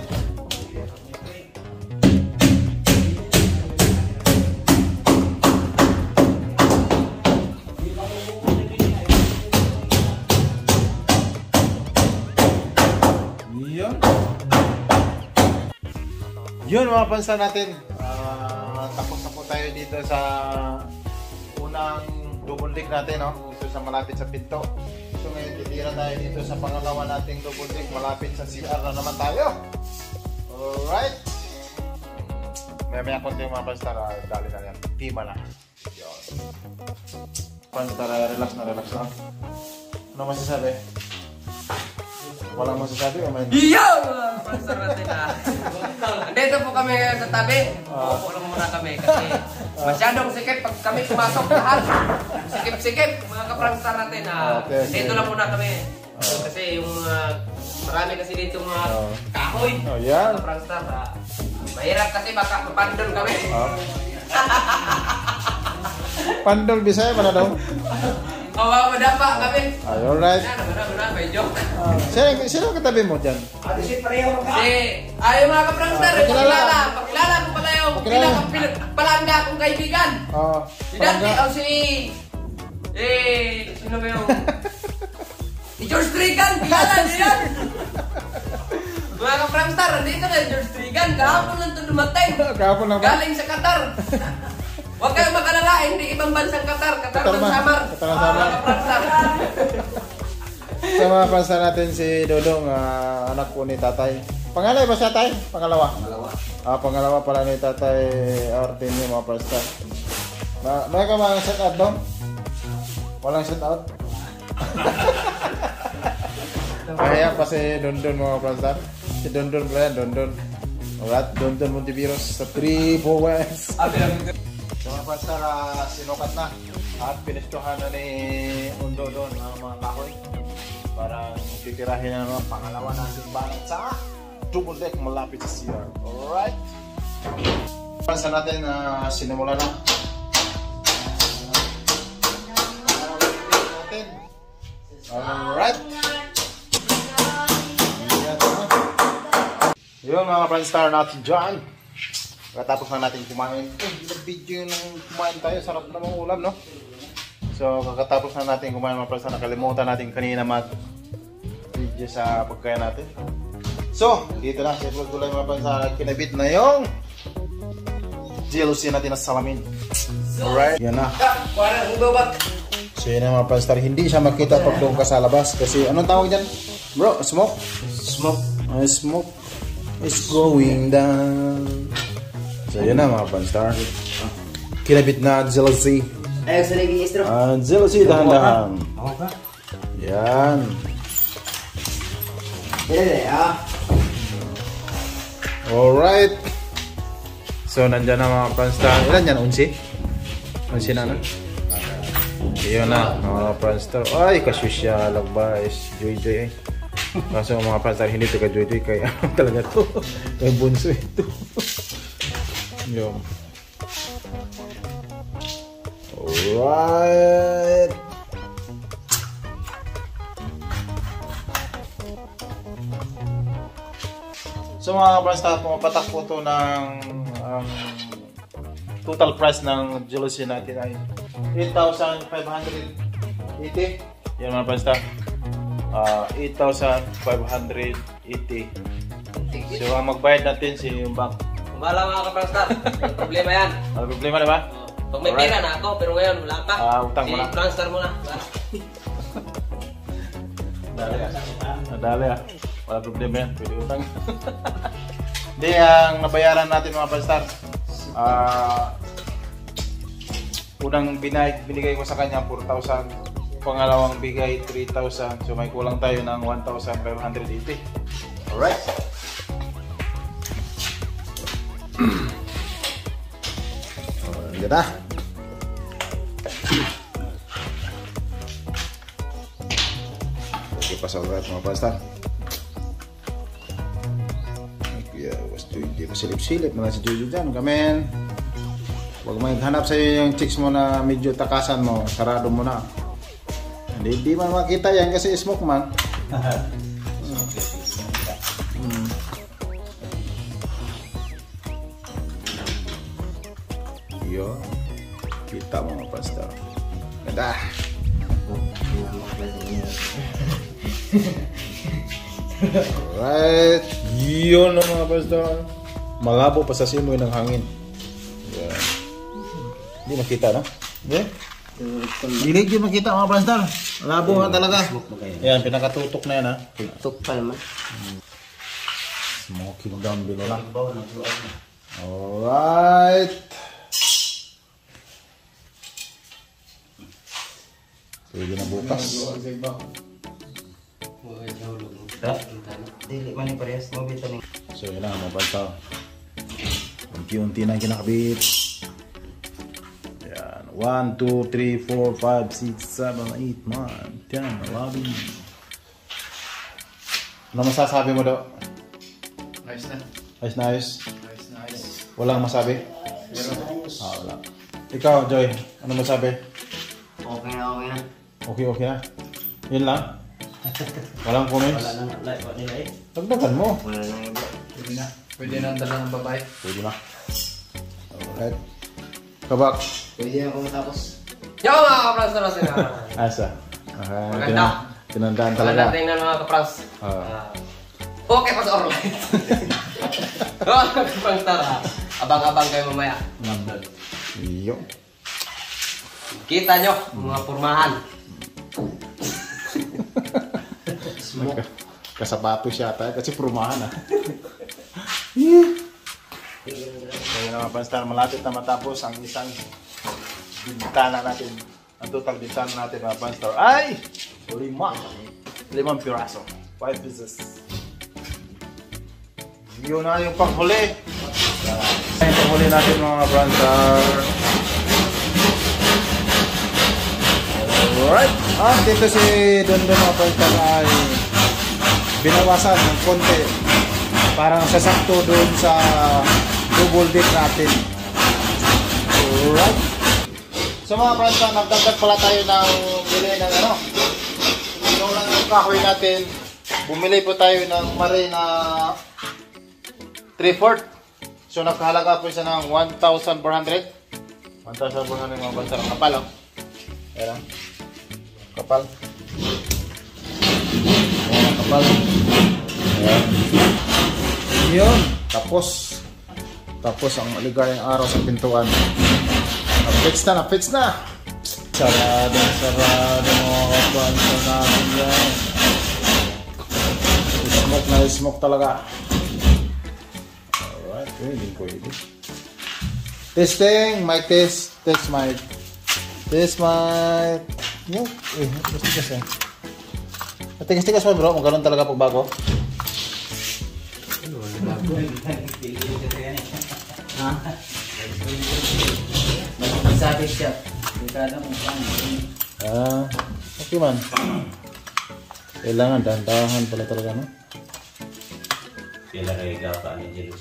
Yun mga pansa natin. Tapos na po tayo dito sa unang double deck natin, no? Dito sa malapit sa pinto. So ngayon titira tayo dito sa pangalawa nating double deck, malapit sa CR na naman tayo. Alright. Maya konti yung mga pastar, dali na yan. Tima na. Yun. Pastar, relax lang. Ano masasabi? Walang masasabi o may... Yo! Pastor natin na. Dito po kami sa tabi. Upo lang muna kami kasi masyadong sikip pag kami pumasok lahat. Sikip-sikip mga kapranstar natin na. Okay. Dito lang muna kami. Kasi yung marami kasi dito mga kahoy. Oh, yan. Kapranstar. Mahirap kasi baka mapandol kami. Pandol Bisaya mana daw? Madapa kami. Ay, alright. Benar, may joke. Sino katabi mo dyan? Si, mga kapranstar, pakilala ko pala yung yung pinakapalangga kong kaibigan. Si Dante, sino ba yung... Si George Trigan, kilala niyo yan. Mga ka-Prangstar, nandito na George Trigan. Kahapon lang ito dumating. Kahapon lang ba? Galing sa Qatar. Huwag kayong mag-alala, hindi ibang bansang Qatar. Qatar ng Samar. Qatar ng Samar. Mga ka-Prangstar. Sa mga Pranstar natin si Dodong, anak po ni tatay. Pangalay ba siya tay? Pangalawa? Pangalawa pala ni tatay Artemio mga Pranstar. May ka mga shout out doon? Walang shout out? Kaya pa si Dondon mga Pranstar. Si Dondon pala yan, Dondon. Alright, Dondon Montiviros sa 3 West. So mga Pranstar, sinukat na. At pinistuhan na ni Undo doon ang mga kahoy. Parang titirahin na naman pangalawa natin banat sa double deck malapit sa CR. Alright. Pranstar natin, sinimula na. Alright. Yun mga Pranstar natin dyan. Katapos na natin kumain. Video nung kumain tayo. Sarap na mga ulam, no? So kakatapos na natin kumain mga Pranstar. Nakalimutan natin kanina mag-video sa pagkain natin. So, dito na. Siyempre tulay mga Pranstar. Kinabit na yung jealousy natin na salamin. Alright. Yan na. So yun na mga Pranstar, hindi siya makita pag doon ka sa labas kasi anong tawag dyan? Bro, smoke? Smoke. Smoke is going down. So yun na mga Pranstar. Kinabit na jealousy. Ayaw sa naging istro. Jealousy, dahan-dahan. Yan. Alright. So nandyan na mga Pranstar. Ilan yan? 11? 11 na na? Yun na, mga Pranstar. Ay, kasusya ba is Joy-Joy eh. Kaso mga Pranstar, hindi ito ka Joy-Joy. Kaya talaga to. Kaya bunso ito. Yun. Alright. So mga Pranstar, pumapatak po ito ng total price ng jealousy natin ay 8,580. Yan mga Pranstar. 8,580. So ang magbayad natin si Bank. Kumala mga ka-Pranstar. May problema yan. May problema na ba? Pag may pera na ako, pero ngayon wala pa. Utang mo na. Si Pranstar mo na. Nadali ah. Wala problema yan. Pwede utang. Hindi, ang nabayaran natin mga Pranstar. Unang binigay ko sa kanya 4,000, pangalawang bigay 3,000, so may kulang tayo ng 1,580. Alright. Ganda. Okay pa sa urat mga Pranstar. Hindi pasilip-silip mga si Jojo dyan. Kamen, huwag maghanap sa'yo yung chicks mo na medyo takasan mo, sarado mo na. Hindi man makita yan kasi smoke man. Yo, kita mga Pranstar. Ganda. Alright. Yun na mga Pranstar. Malabo pa sa simoy ng hangin. Yeah. Hindi makita na? Hindi? Hindi yun makita mga Pranstar. Malabo nga talaga. Yan, pinakatutok na yan ha. Tutok pa naman. Smoking down below na. Alright. Pwede na bukas. Dili man ni parehas mo bitaw ni. So yun na mga Pranstar. Unti-unti na kinakabit. Yan. 1, 2, 3, 4, 5, 6, 7, 8, 9, 10, 11. Ano masasabi mo daw? Nice na. Ayos na ayos? Nice na ayos. Walang masabi? Wala. Ikaw, Joy, ano masabi? Okay na, okay na. Okay, okay na. Yun lang? Walang comments? Wala nang like what nila eh. Dagdagan mo. Wala nang iba. Pwede na. Pwede na ang dala ng babae. Pwede na. Right? Kabak. Pwede ako matapos. Yo mga kapranstar natin Asa. Maganda. Tinandaan Talaga. talaga. Tingnan mga kaprans. Ah. Okay pa sa Orlight. Mga kapranstar. Abang-abang kayo mamaya. Iyo. Kita nyo, mga pormahan. Kasabato siya tayo kasi prumahan ah. Kaya naman Panstar, malapit na matapos ang isang bintana natin. Ang total bintana natin mga Panstar ay 5 piraso. 5 pieces. Yun na yung panghuli. Yung panghuli natin mga Panstar. Alright. Dito si Don mga Panstar ay binawasan ng konti. Parang sasakto doon sa double dip natin. Alright. So mga Panstar, nagdagdag pala tayo ng bili ng ano. Yung lang yung kahoy natin, bumili po tayo ng mare na 3/4. So nakahalaga po siya ng 1,400. 1,400 mga Panstar. Kapal oh. Ayan. Kapal. Ayan, kapal. Ayan. Yun. Tapos ang maligayang araw sa pintuan. Na-fix na. Sarado mga kapansa natin yan. Smoke talaga. Alright, pwede. Testing, mic test. Test mic. Yun. Tigas eh. Tigas mo bro, magkaroon talaga pagbago. Sabi siya. Dekada mo saan. Okay man. Kailangan dahan-dahan pala talaga, no? Sila kayo gapa ni Jelos.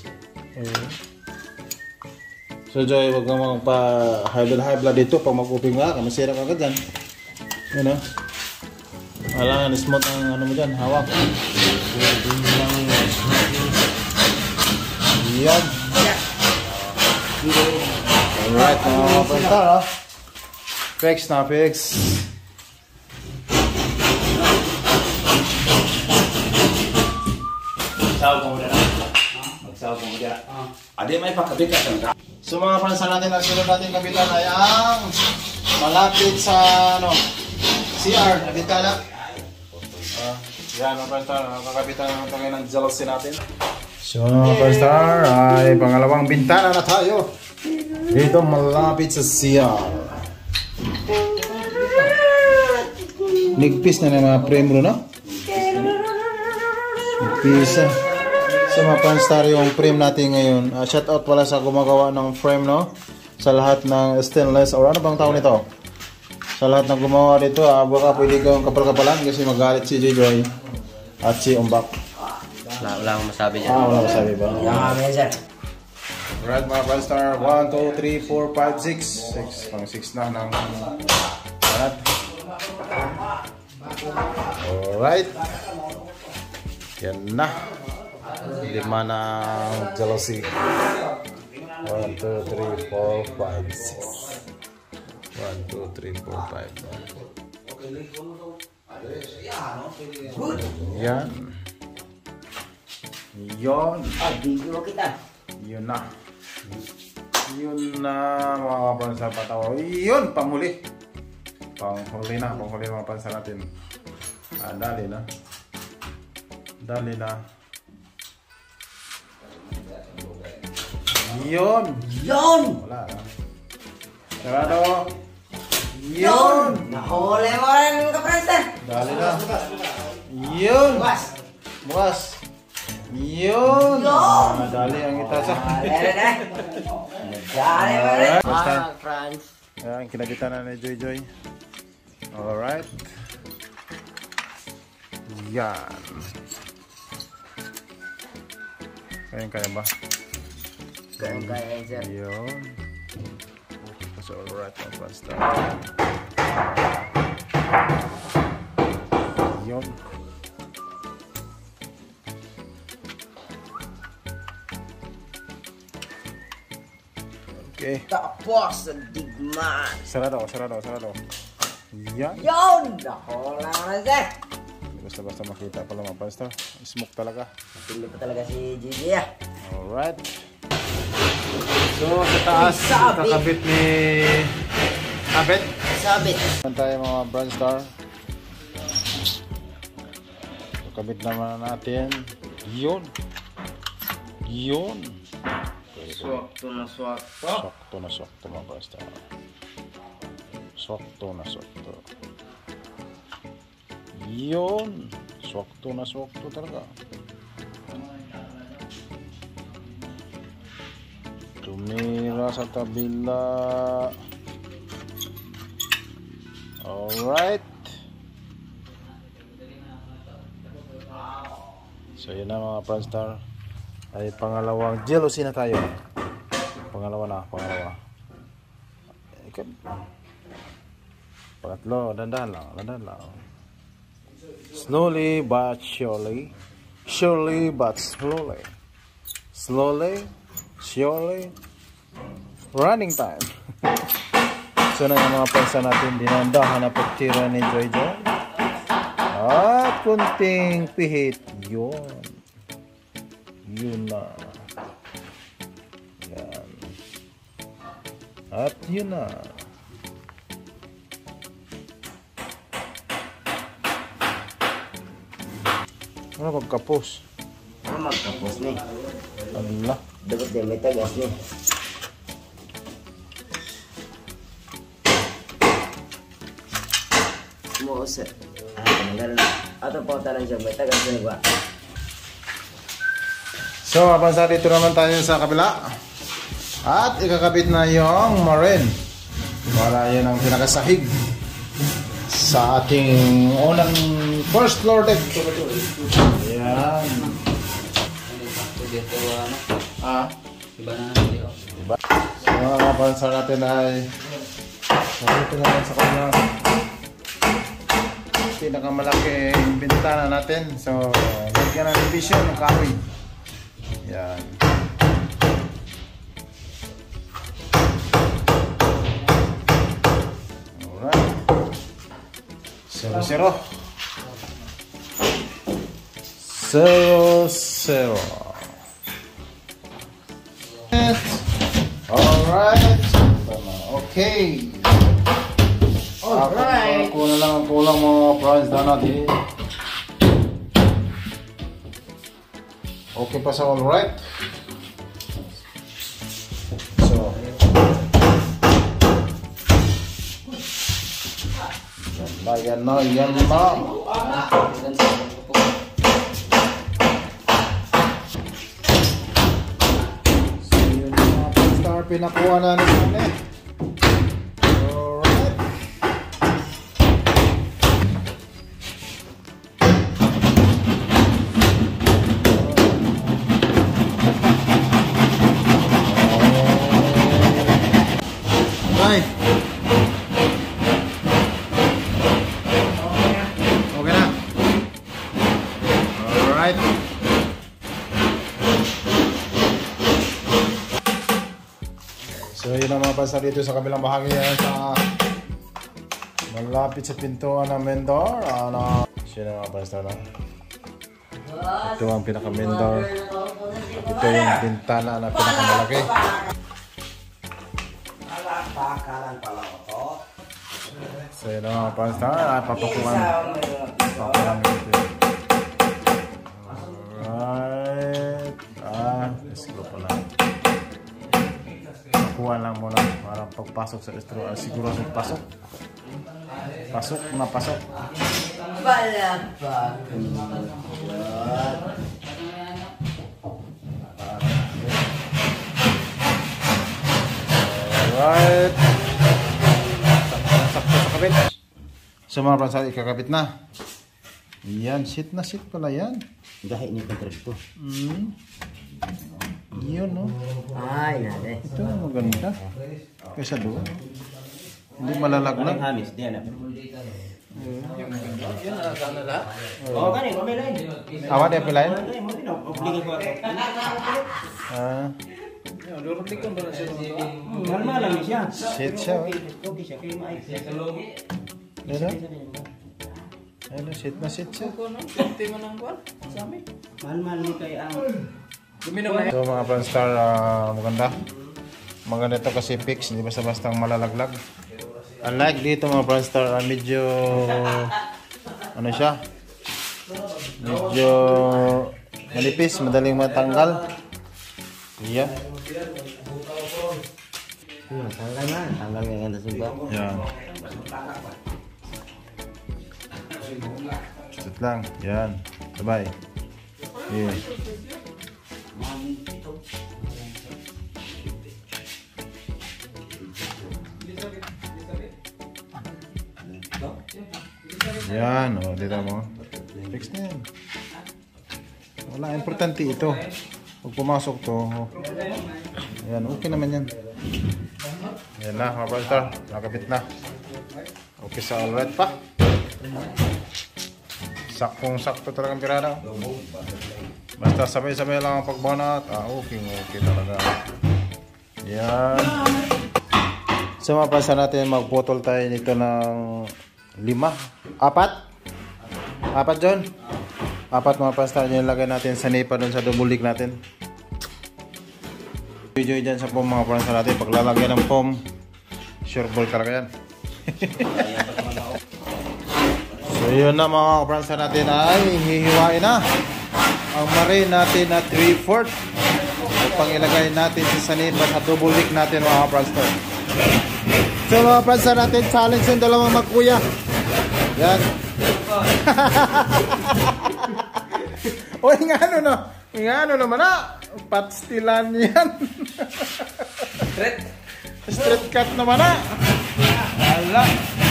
So Joy, wag kang magpa-high blood dito pag mag-uping ka, masira ka agad dyan. Yun know? Kailangan smooth ang ano mo dyan, hawak. Yan. Alright, mga Panstar, ha? Fix na, fix. Magsaw ko muna na. Adi may pagkabigat ang So mga Panstar natin, ang sunod natin kapitan ay ang malapit sa CR, kabitana. Yan mga Panstar, nakakabitan naman tayo ng jealousy natin. So mga Panstar, ay pangalawang bintana na tayo. Dito malapit sa CR. Nigpis na ng mga frame ro, no? Nigpis. So mga Panstar, yung frame natin ngayon. Shout out pala sa gumagawa ng frame, no? Sa lahat ng stainless or ano bang tawag nito? Sa lahat ng gumawa dito, baka pwede kang kapal-kapalan kasi magalit si Joy at si Umbak. Wala akong masabi dyan. Wala masabi ba? Sir. Alright mga Panstar, 1, 2, 3, 4, 5, 6. 6. Pang 6 na ng barat. Alright. Yan na. 5 na jealousy. 1, 2, 3, 4, 5, 6. 1, 2, 3, 4, 5. Yan. Yon. Video kita. Yun na. Yun na mga Panstar pataw. Yun, panghuli. Panghuli mga Panstar natin. Dali na. Yun. Wala na. Sarado. Yun. Nahuli mo rin kapranstar. Dali na. Yun. Bukas. Yun. Madali ang itasan. Alright. Franz. Ayan, kinagitan na ni Joy. Alright. Yan. Kaya ba? Kaya sir. Yun. So, alright, ang Panstar. Yun. Okay. Tapos ang digmaan. Sarado. Yan. Yun! Ako lang na siya. Basta makita pala mga Pranstar. Smoke talaga. Pili pa talaga si Gigi ah. Alright. So sa taas, Sabit. kakabit ni Sabit. Sabit. Naman tayo mga Pranstar. Kakabit naman natin. Yun. Swakto na swakto. Sakto mga Pranstar. Sakto. Yun. Sakto talaga. Tumira sa tabila. Alright. So yun na mga Pranstar. Ay pangalawang jealousy na tayo. Pangalawa. Pangatlo, dandan lang. Slowly but surely. Surely but slowly. Surely. Running time. So na yung mga pansa natin, dinandahan na pagtira ni Joy. At kunting pihit. Yun na. Yan. At yun na. Ano magkapos? Ano magkapos ni? Allah. Dapat din may tagas ni. Muusa. Ganun. Ato po talang siya. May tagas ni ba? So, abansa dito naman tayo sa kabila. At ikakabit na yung marine. Para yun ang pinakasahig sa ating unang first floor deck. Yan. Dito ano? Iba na dito. Diba? So, mga abansa natin ay dito naman sa kanya pinakamalaking bintana natin. So, lagyan ng division ng kahoy. Yan. Alright. 0-0. Alright. Okay. Alright. Ako na lang ang kulang mga prize na natin. Okay pa sa alright. So, yan na. So, yun yung mga Pranstar pinakuha na natin eh. Alright. Bye. Okay na. Alright. So yun ang mga Pranstar dito sa kabilang bahagi yan sa malapit sa pintuan ng main door. Siya na mga Pranstar na. Ito ang pinaka main door. At ito yung bintana na pinakamalaki. Pakalan pala ako. So yun ang mga Pranstar. Papakuan dito. Alright. Let's go pala. Papakuan lang muna. Para pagpasok sa restaurant. Siguro pasok. Pasok. Bala pa. Alright. Sakto sa kabit. So mga Pranstar, ikakabit na. Yan, sit pala yan. Gahi ni kontrakt to. Yun, no? Ay, nade. Ito, maganda. Kaysa doon. Hindi malalaglag. Hamis, diyan na. Oh, gani, may line. Awan dia pelayan? Obligin ko ako. Normal lang siya. Shit siya. Oh. Okay siya kay Mike. Ano? Ano, shit na shit siya. Mahal ni kay ang So mga Franstar, maganda. Maganda ito kasi fix, hindi basta-bastang malalaglag. Unlike dito mga Franstar, medyo ano siya? Medyo manipis, madaling matanggal. Iya. Tanggal nga yung suba. Yan. Sit lang. Yan. Sabay. Yeah. Yan. O, dito mo. Fix na yan. Wala. Importante ito. Pag pumasok to. Yan. Okay naman yan. Yan na mga Franstar. Nakapit na. Okay sa alright pa. Saktong-sakto talagang pirada. Basta sabay-sabay lang ang pagbanat. Okay talaga. Yan. So mapasa natin, magputol tayo nito ng 4 John. 4 mga pasta yung lagay natin sa nipa doon sa double leak natin. Video dyan sa foam mga pasta natin. Paglalagay ng foam, sure ball talaga yan. So yun na mga kapransa natin ay hihiwain na ang marine natin na 3/4 upang ilagay natin sa sanipa sa double leak natin mga kapransa. So mga kapransa natin, challenge yung dalawang magkuya. Yan. Uy, nga ano naman patstilan yan. Straight cut naman Ala.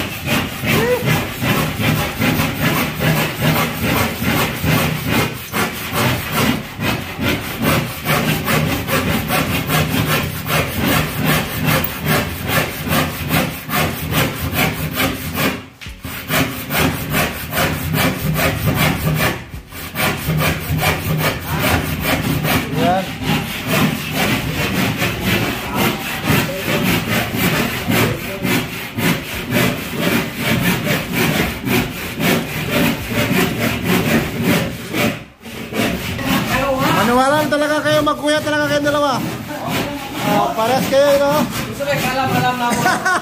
Maniwala talaga kayo, magkuya talaga kayo dalawa. Pares kayo, no? Gusto kayo kalam-kalam na ako.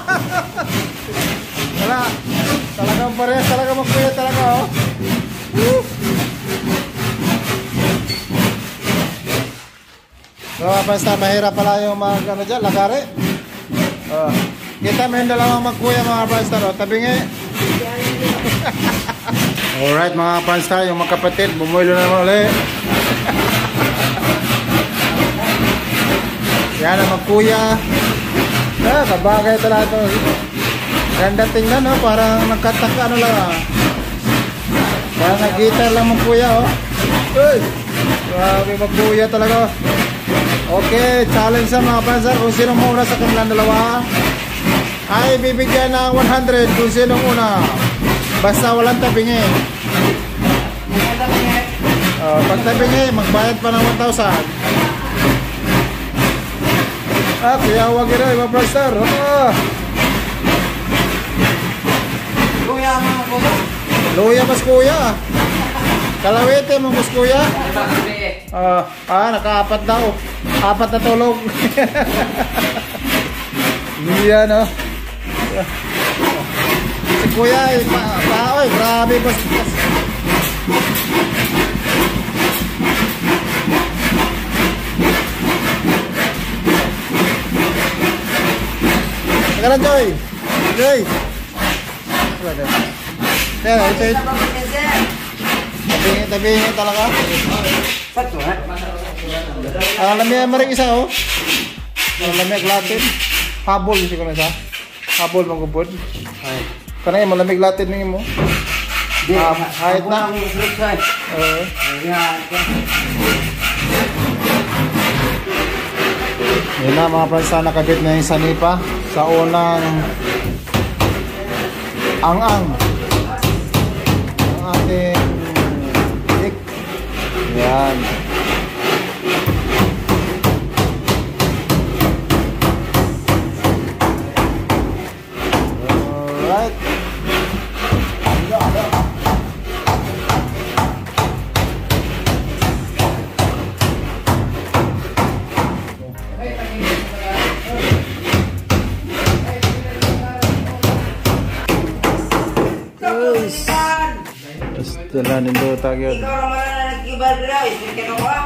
Wala. Talagang pares, talaga magkuya talaga, oh. So, basta mahirap pala yung ano dyan, lagari. Kita mo yung dalawang magkuya mga Franstar, oh. Tabingi. Alright mga Franstar, yung magkapatid, bumuilo na naman ulit. Yan ang magkuya. Kabagay talaga ito. Ganda tingnan, no? Parang nagkatak ano lang. Parang nag-guitar lang magkuya, oh. Uy! Grabe magkuya talaga. Okay, challenge sa mga Franstar. Kung sino muna sa kanilang dalawa ay bibigyan ng 100 kung sino una. Basta walang tabingi. Pag tabingi, magbayad pa ng 1,000. Kaya huwag yun mga Franstar. Luya mga kuya. Luya mas kuya. Kalawete mo mas kuya. Naka-4 daw. 4 na tulog. Yan, no? Si kuya, oy, grabe mas. Sekarang Joy. Ito. Tabi talaga. Lamia maring isa, oh. Lamia glatin. Habol si ko na sa. Habol magubod. Kanay mo lamig latin ning mo. Kahit na. Yan na mga Franstar, nakabit na yung sanipa sa unang ang ating dik. Yan. Sila nindo tagyo. Ikaw naman na nagkibar dira, isipin ka ko ah.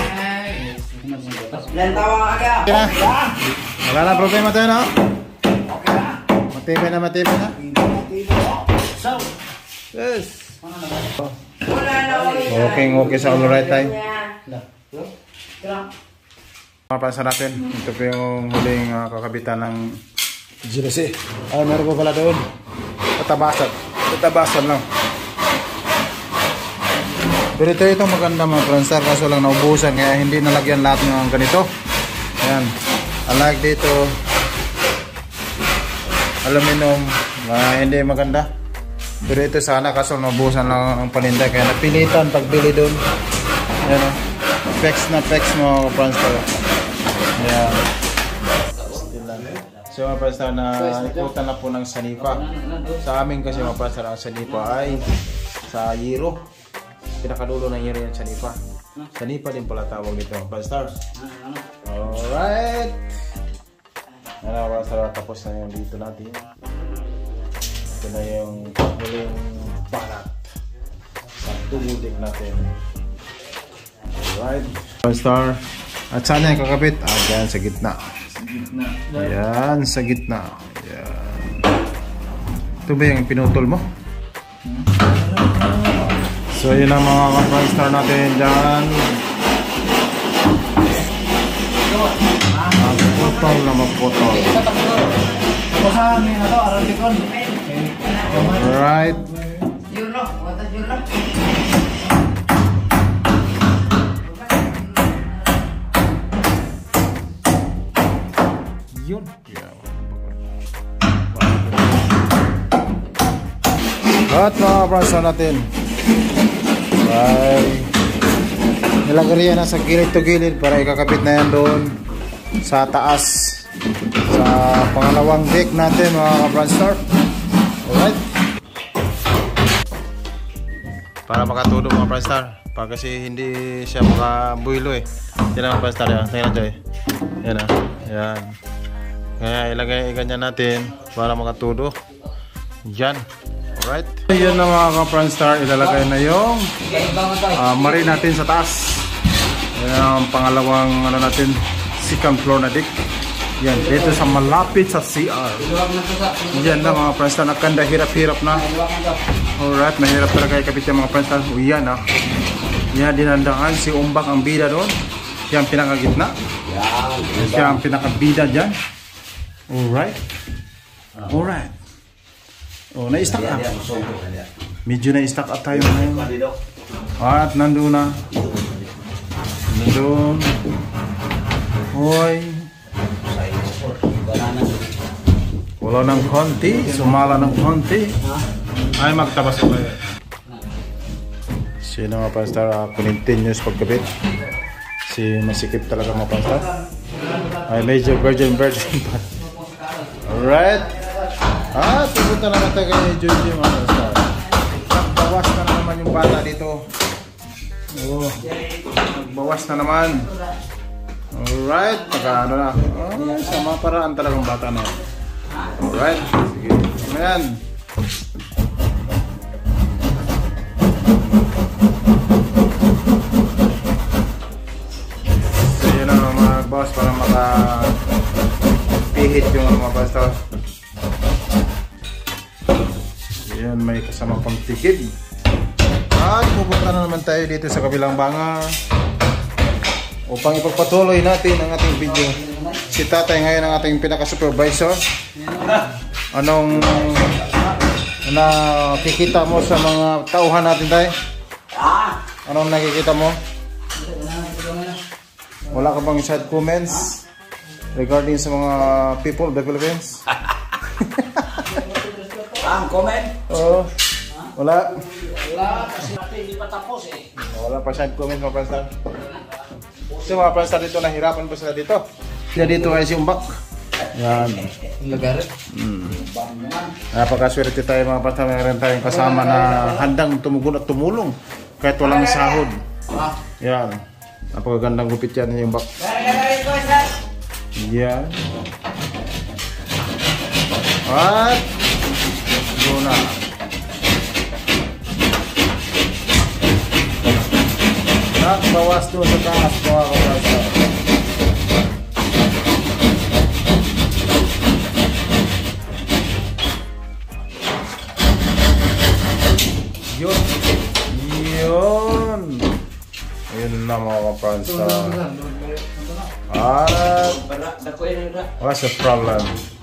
Lantawang aga. Okay na. Wala na problema tayo na. Matibay na. Yes. Wala na Okay sa all right tayo. Mapasa natin. Ito po yung huling kakabitan ng jersey. Ay, meron ko pala doon. Tatabasan lang. Pero ito maganda mga pransar, kaso lang naubusan kaya hindi nalagyan lahat ng ganito. Ayan. Unlike dito, aluminum, hindi maganda. Pero ito sana kaso naubusan lang ang paninda kaya napilitan pagbili doon. Ayan o. Pex mga pransar. Ayan. So mga pransar, na ikutan na po ng Sanipa. Sa amin kasi mga pransar, ang Sanipa ay sa Yero. Pinakadulo ng Yero yung Sanipa. Sanipa din pala tawag dito mga pransar. Alright. Ano mga pransar, tapos na yung dito natin. Ito na yung huling balat sa tumudik natin. Alright. Pransar. At saan yung kakabit? Dyan sa gitna. Ayan, sa gitna. Ayan. Ito ba yung pinutol mo? So yun ang mga pransar natin dyan. Maputol. Alright. Yun. At mga pransar natin ay nilagay na sa gilid to gilid para ikakabit na yan doon sa taas sa pangalawang deck natin mga pransar. Alright. Para makatulog mga pransar, pag kasi hindi siya makabuilo eh. Yan ang pransar yan. Tingnan nyo eh. Yan ah. Yan. Kaya ilagay ganyan natin para makatulog. Yan. Alright. Yan na mga ka-pranstar, ilalagay na yung marin natin sa taas. Yan ang pangalawang natin, second floor na deck. Yan, dito sa malapit sa CR. Yan na mga pranstar, nakanda hirap-hirap na. Alright, mahirap talaga ikabit yung mga pranstar. Yan ah. Yan, dinandaan si Umbak ang bida doon. Yan pinakagitna. Yan ang pinakabida dyan. Alright. Alright. Oh, na-stack na. Medyo na-stack up tayo ngayon. At nandun na. Nandun. Hoy. Wala ng konti. Sumala ng konti. Ay, magtabas ko kayo. Sino mga pranstar? Continuous pagkabit. Si masikip talaga mga pranstar. Ay, medyo virgin pa. Alright. Pupunta naman tayo kay Jojo mga pranstar. Nagbawas na naman yung bata dito. Oh, nagbawas na naman. Alright. Ano na. Sama paraan talagang bata na yan. Alright. Sige. Ayan. So yun ang mga boss para makapihit yung mga pranstar. Yan, may kasama pang tikid. At pupunta na naman tayo dito sa kabilang banga upang ipagpatuloy natin ang ating video. Si tatay ngayon ang ating pinaka-supervisor. Anong nakikita mo sa mga tauhan natin tayo? Anong nakikita mo? Wala ka bang side comments regarding sa mga people of the Philippines? Ang comment? Oo. Wala. Wala, kasi natin hindi pa tapos eh. Wala pa side comment mga pranstar. So mga pranstar dito, nahirapan pa sila dito. Sila dito ay si Umbak. Yan. Lagarit. Napakaswerte tayo mga pranstar. Mayroon tayong kasama na handang tumugon at tumulong kahit walang sahod. Yan. Napakagandang gupit yan yung Umbak. Yan. At na. lumabas doon sa taas mga kapranstar. Yun. Ayun na mga kapranstar. At what's the problem?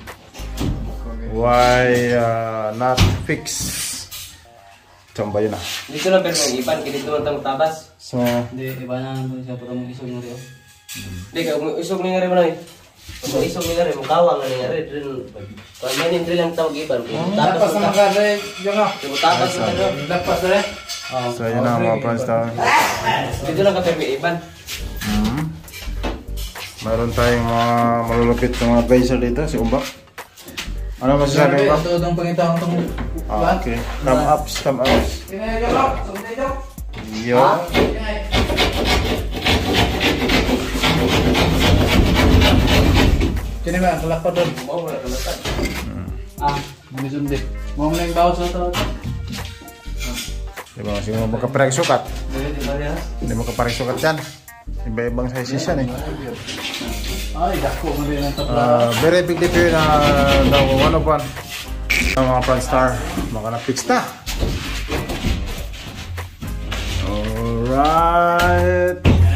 Why not fix? Chamba yun na. Dito lang pero yung iban, kinito lang tang tabas. So, Hindi, iba na naman siya para mag-isog na rin. Hindi ka, isog nga rin mo lang eh. Kung isog nga rin, mukawang nga rin. Kung manin rin lang tawag iban. Lapas na magkari, yung nga. Tabas na rin. Lapas na rin. so yun na mga kapranstar. Dito lang ka pero may iban. Mayroon tayong mga malulupit ng mga advisor dito, si Umbak. Ano masasabi mo? Ito itong pangitang itong Okay. Come ups, come ups. Yo. Sini ba? Kalapad doon. Mamisumdi. Mau na yung bawas na ito. Diba kasi mo magkapareng sukat. Di ba yan? Hindi mo kapareng sukat yan. Iba-ibang sizes yan eh. Ay, dako mo rin ang tapla. Very big dip yun na one of one. Ang mga Franstar, baka na-fix na. Alright.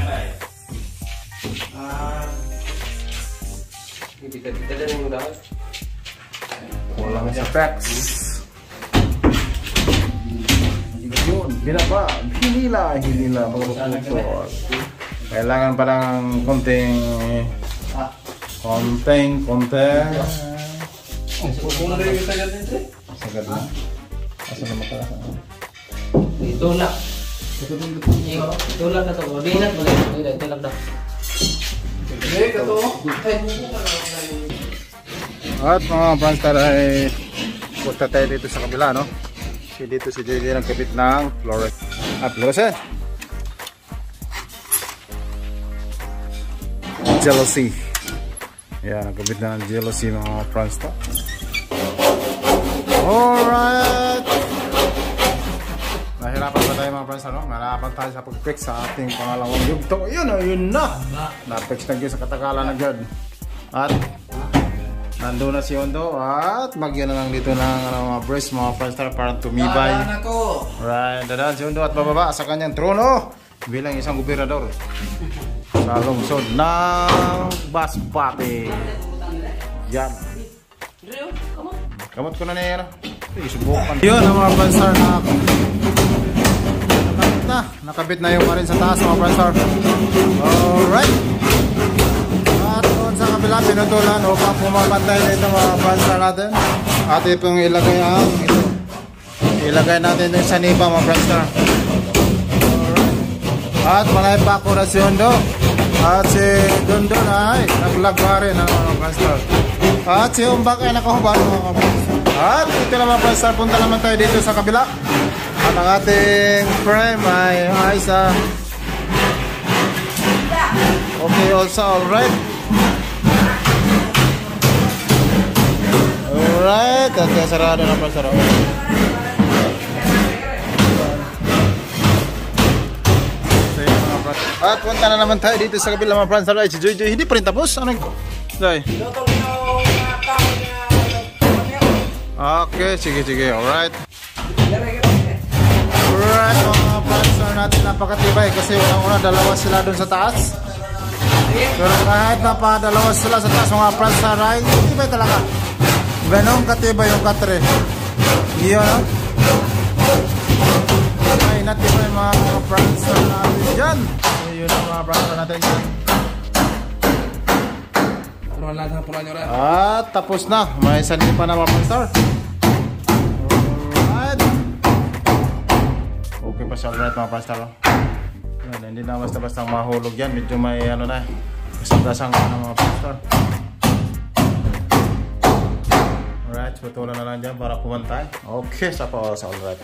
Kita na rin yung dapat. Walang effects. Yun, binaba. Hinila. Magpapagpapag. Kailangan pa ng konting. Pupunan rin yung sagad nito. Sagad na. Asa na makalasan? Ito lang. Ito lang na ito. Dinat mo lang. Ito lang na. Hindi, kato. At mga Franstar ay punta tayo dito sa kabila, no? Dito si JJ nagkabit ng fluorescent. At fluorescent. Jealousy. Yan, nagkabit na ng jealousy mga Franstar. Alright. Nahirapan pa tayo mga Franstar, no? Nahirapan tayo sa pag-fix sa ating pangalawang yugto. Ayun na! Na-fix na sa katagalan na dyan. At nandun na si Hondo at magyan na lang dito ng mga brace mga Franstar para tumibay. Right, dadaan si Hondo at bababa sa kanyang trono bilang isang gobernador sa lungsod ng Basbate. Yan. Kamot ko na niya. Subukan. Yun ang mga Franstar na nakabit na yung marin sa taas mga Franstar. Alright. At doon sa kabila pinutulan upang pumapantay dito mga Franstar natin. At itong ilagay ang ito. Ilagay natin yung saniba mga Franstar. Alright. At malay pa ako na si Hondo. At si Dondon ay naglagwa rin ang mga Franstar. At si Umbak ay nakahubad mga Franstar. At ito naman Franstar, punta naman tayo dito sa kabila. At ang ating frame ay isa. Okay also, alright. Alright, at kaya sarado na Franstar. At punta na naman tayo dito sa kabila mga Franstar. Ay, si Joy, hindi pa rin tapos. Anong? Joy? Okay, sige, alright. Alright mga Franstar natin, napakatibay kasi unang-una dalawa sila dun sa taas. Pero kahit napadalawa sila sa taas mga Franstar ay tibay talaga. Ganong katibay yung katre. Iyon, ay natibay mga Franstar natin dyan. Yun ang mga Franstar natin dyan. At tapos na, may sanipa na mga Franstar. Alright. Okay pa siya, alright mga Franstar. Hindi na basta-basta mahulog yan. Medyo may ano na, kasang-kasang mga Franstar. Alright, putulan na lang dyan para pumantay. Okay, sa alright.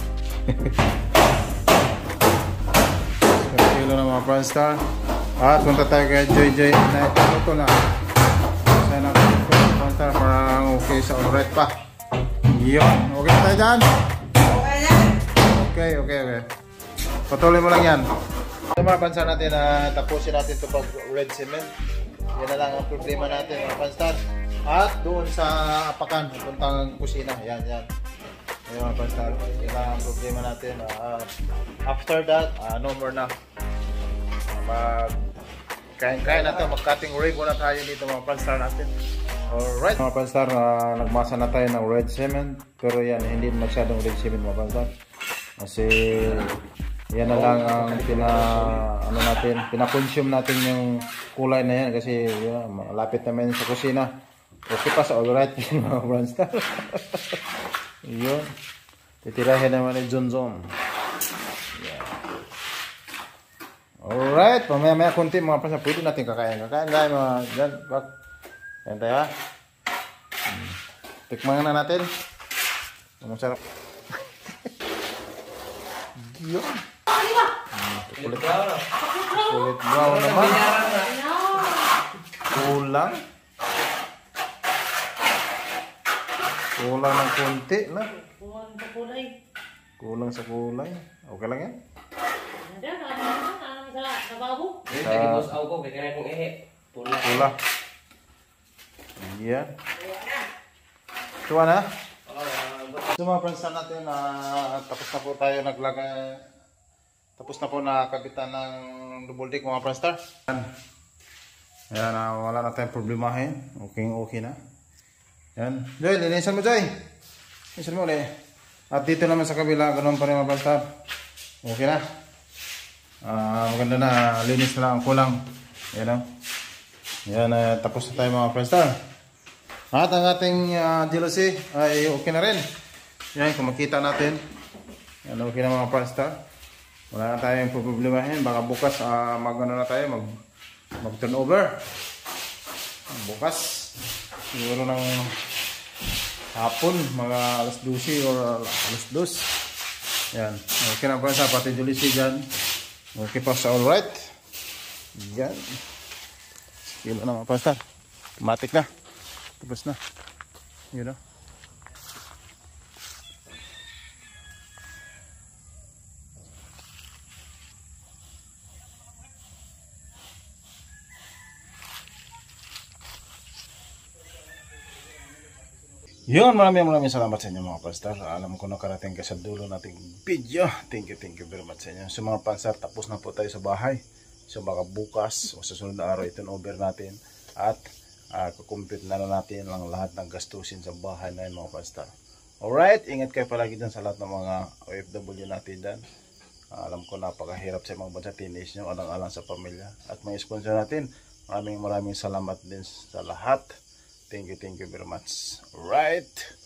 Kilo na mga Franstar. At punta tayo kay JJ na ito na. Saya na Franstar para okay sa alright pa. Yun, okay tayo dyan. Okay. Patuloy mo lang yan. Sa mga bansa natin na tapusin natin ito pag red cement. Yan na lang ang problema natin mga panstar. At doon sa apakan, puntang kusina. Yan. Yan mga panstar. Yan lang ang problema natin. After that, no more na. Kain-kain natin. Mag-cutting rig muna tayo dito mga panstar natin. Alright mga panstar, nagmasa na tayo ng red cement. Pero yan, hindi masyadong red cement mga panstar. Kasi yan na lang ang pina-consume natin yung kulay na yan kasi yan, malapit naman sa kusina. Okay pa sa alright mga panstar. Yun. Titirahin naman ni John Zom. Yeah. Alright, pamaya-maya konti mga panstar, pwede natin kakain. Kakain tayo mga dyan. Yan tayo ha. Tikman na natin. Masarap. Yun. Kulit brown naman. Kulang. Kulang ng konti na. Kulang sa kulay. Okay lang yan. Kulang. Iya. Tuwa na. So mga friends natin, tapos na po tayo naglagay. Tapos na po nakabitan ng double deck mga friends. Ayan, wala na tayong problemahin. Okay na. Ayan. Joy, linisan mo Joy. Linisan mo ulit. At dito naman sa kabila, ganun pa rin mga friends. Okay na. Maganda na, linis na lang ang kulang. Ayan. Ayan, tapos na tayo mga friends. At ang ating jealousy ay okay na rin. Yan, kung makita natin. Yan, okay na mga friends. Wala na tayong problemahin. Baka bukas mag-ano na tayo, mag-turnover. Bukas, siguro ng hapon, mga alas 12 or alas 2. Yan, okay na friends. Pati jealousy dyan. Okay pa sa alright. Yan. Kilo na mga friends. Automatic na. Tapos na. Yun o. Yun, maraming salamat sa inyo mga pansar. Alam ko nakarating ka sa dulo nating video. Thank you very much sa inyo. So mga pansar, tapos na po tayo sa bahay. So baka bukas o sa sunod na araw ito over natin. At kukumpit na natin lang lahat ng gastusin sa bahay na yun mga pansar. Alright, ingat kayo palagi dyan sa lahat ng mga OFW natin dyan. Alam ko napakahirap sa mga bansa, tinis nyo, alang-alang sa pamilya. At mga sponsor natin, maraming salamat din sa lahat. Thank you very much. Alright.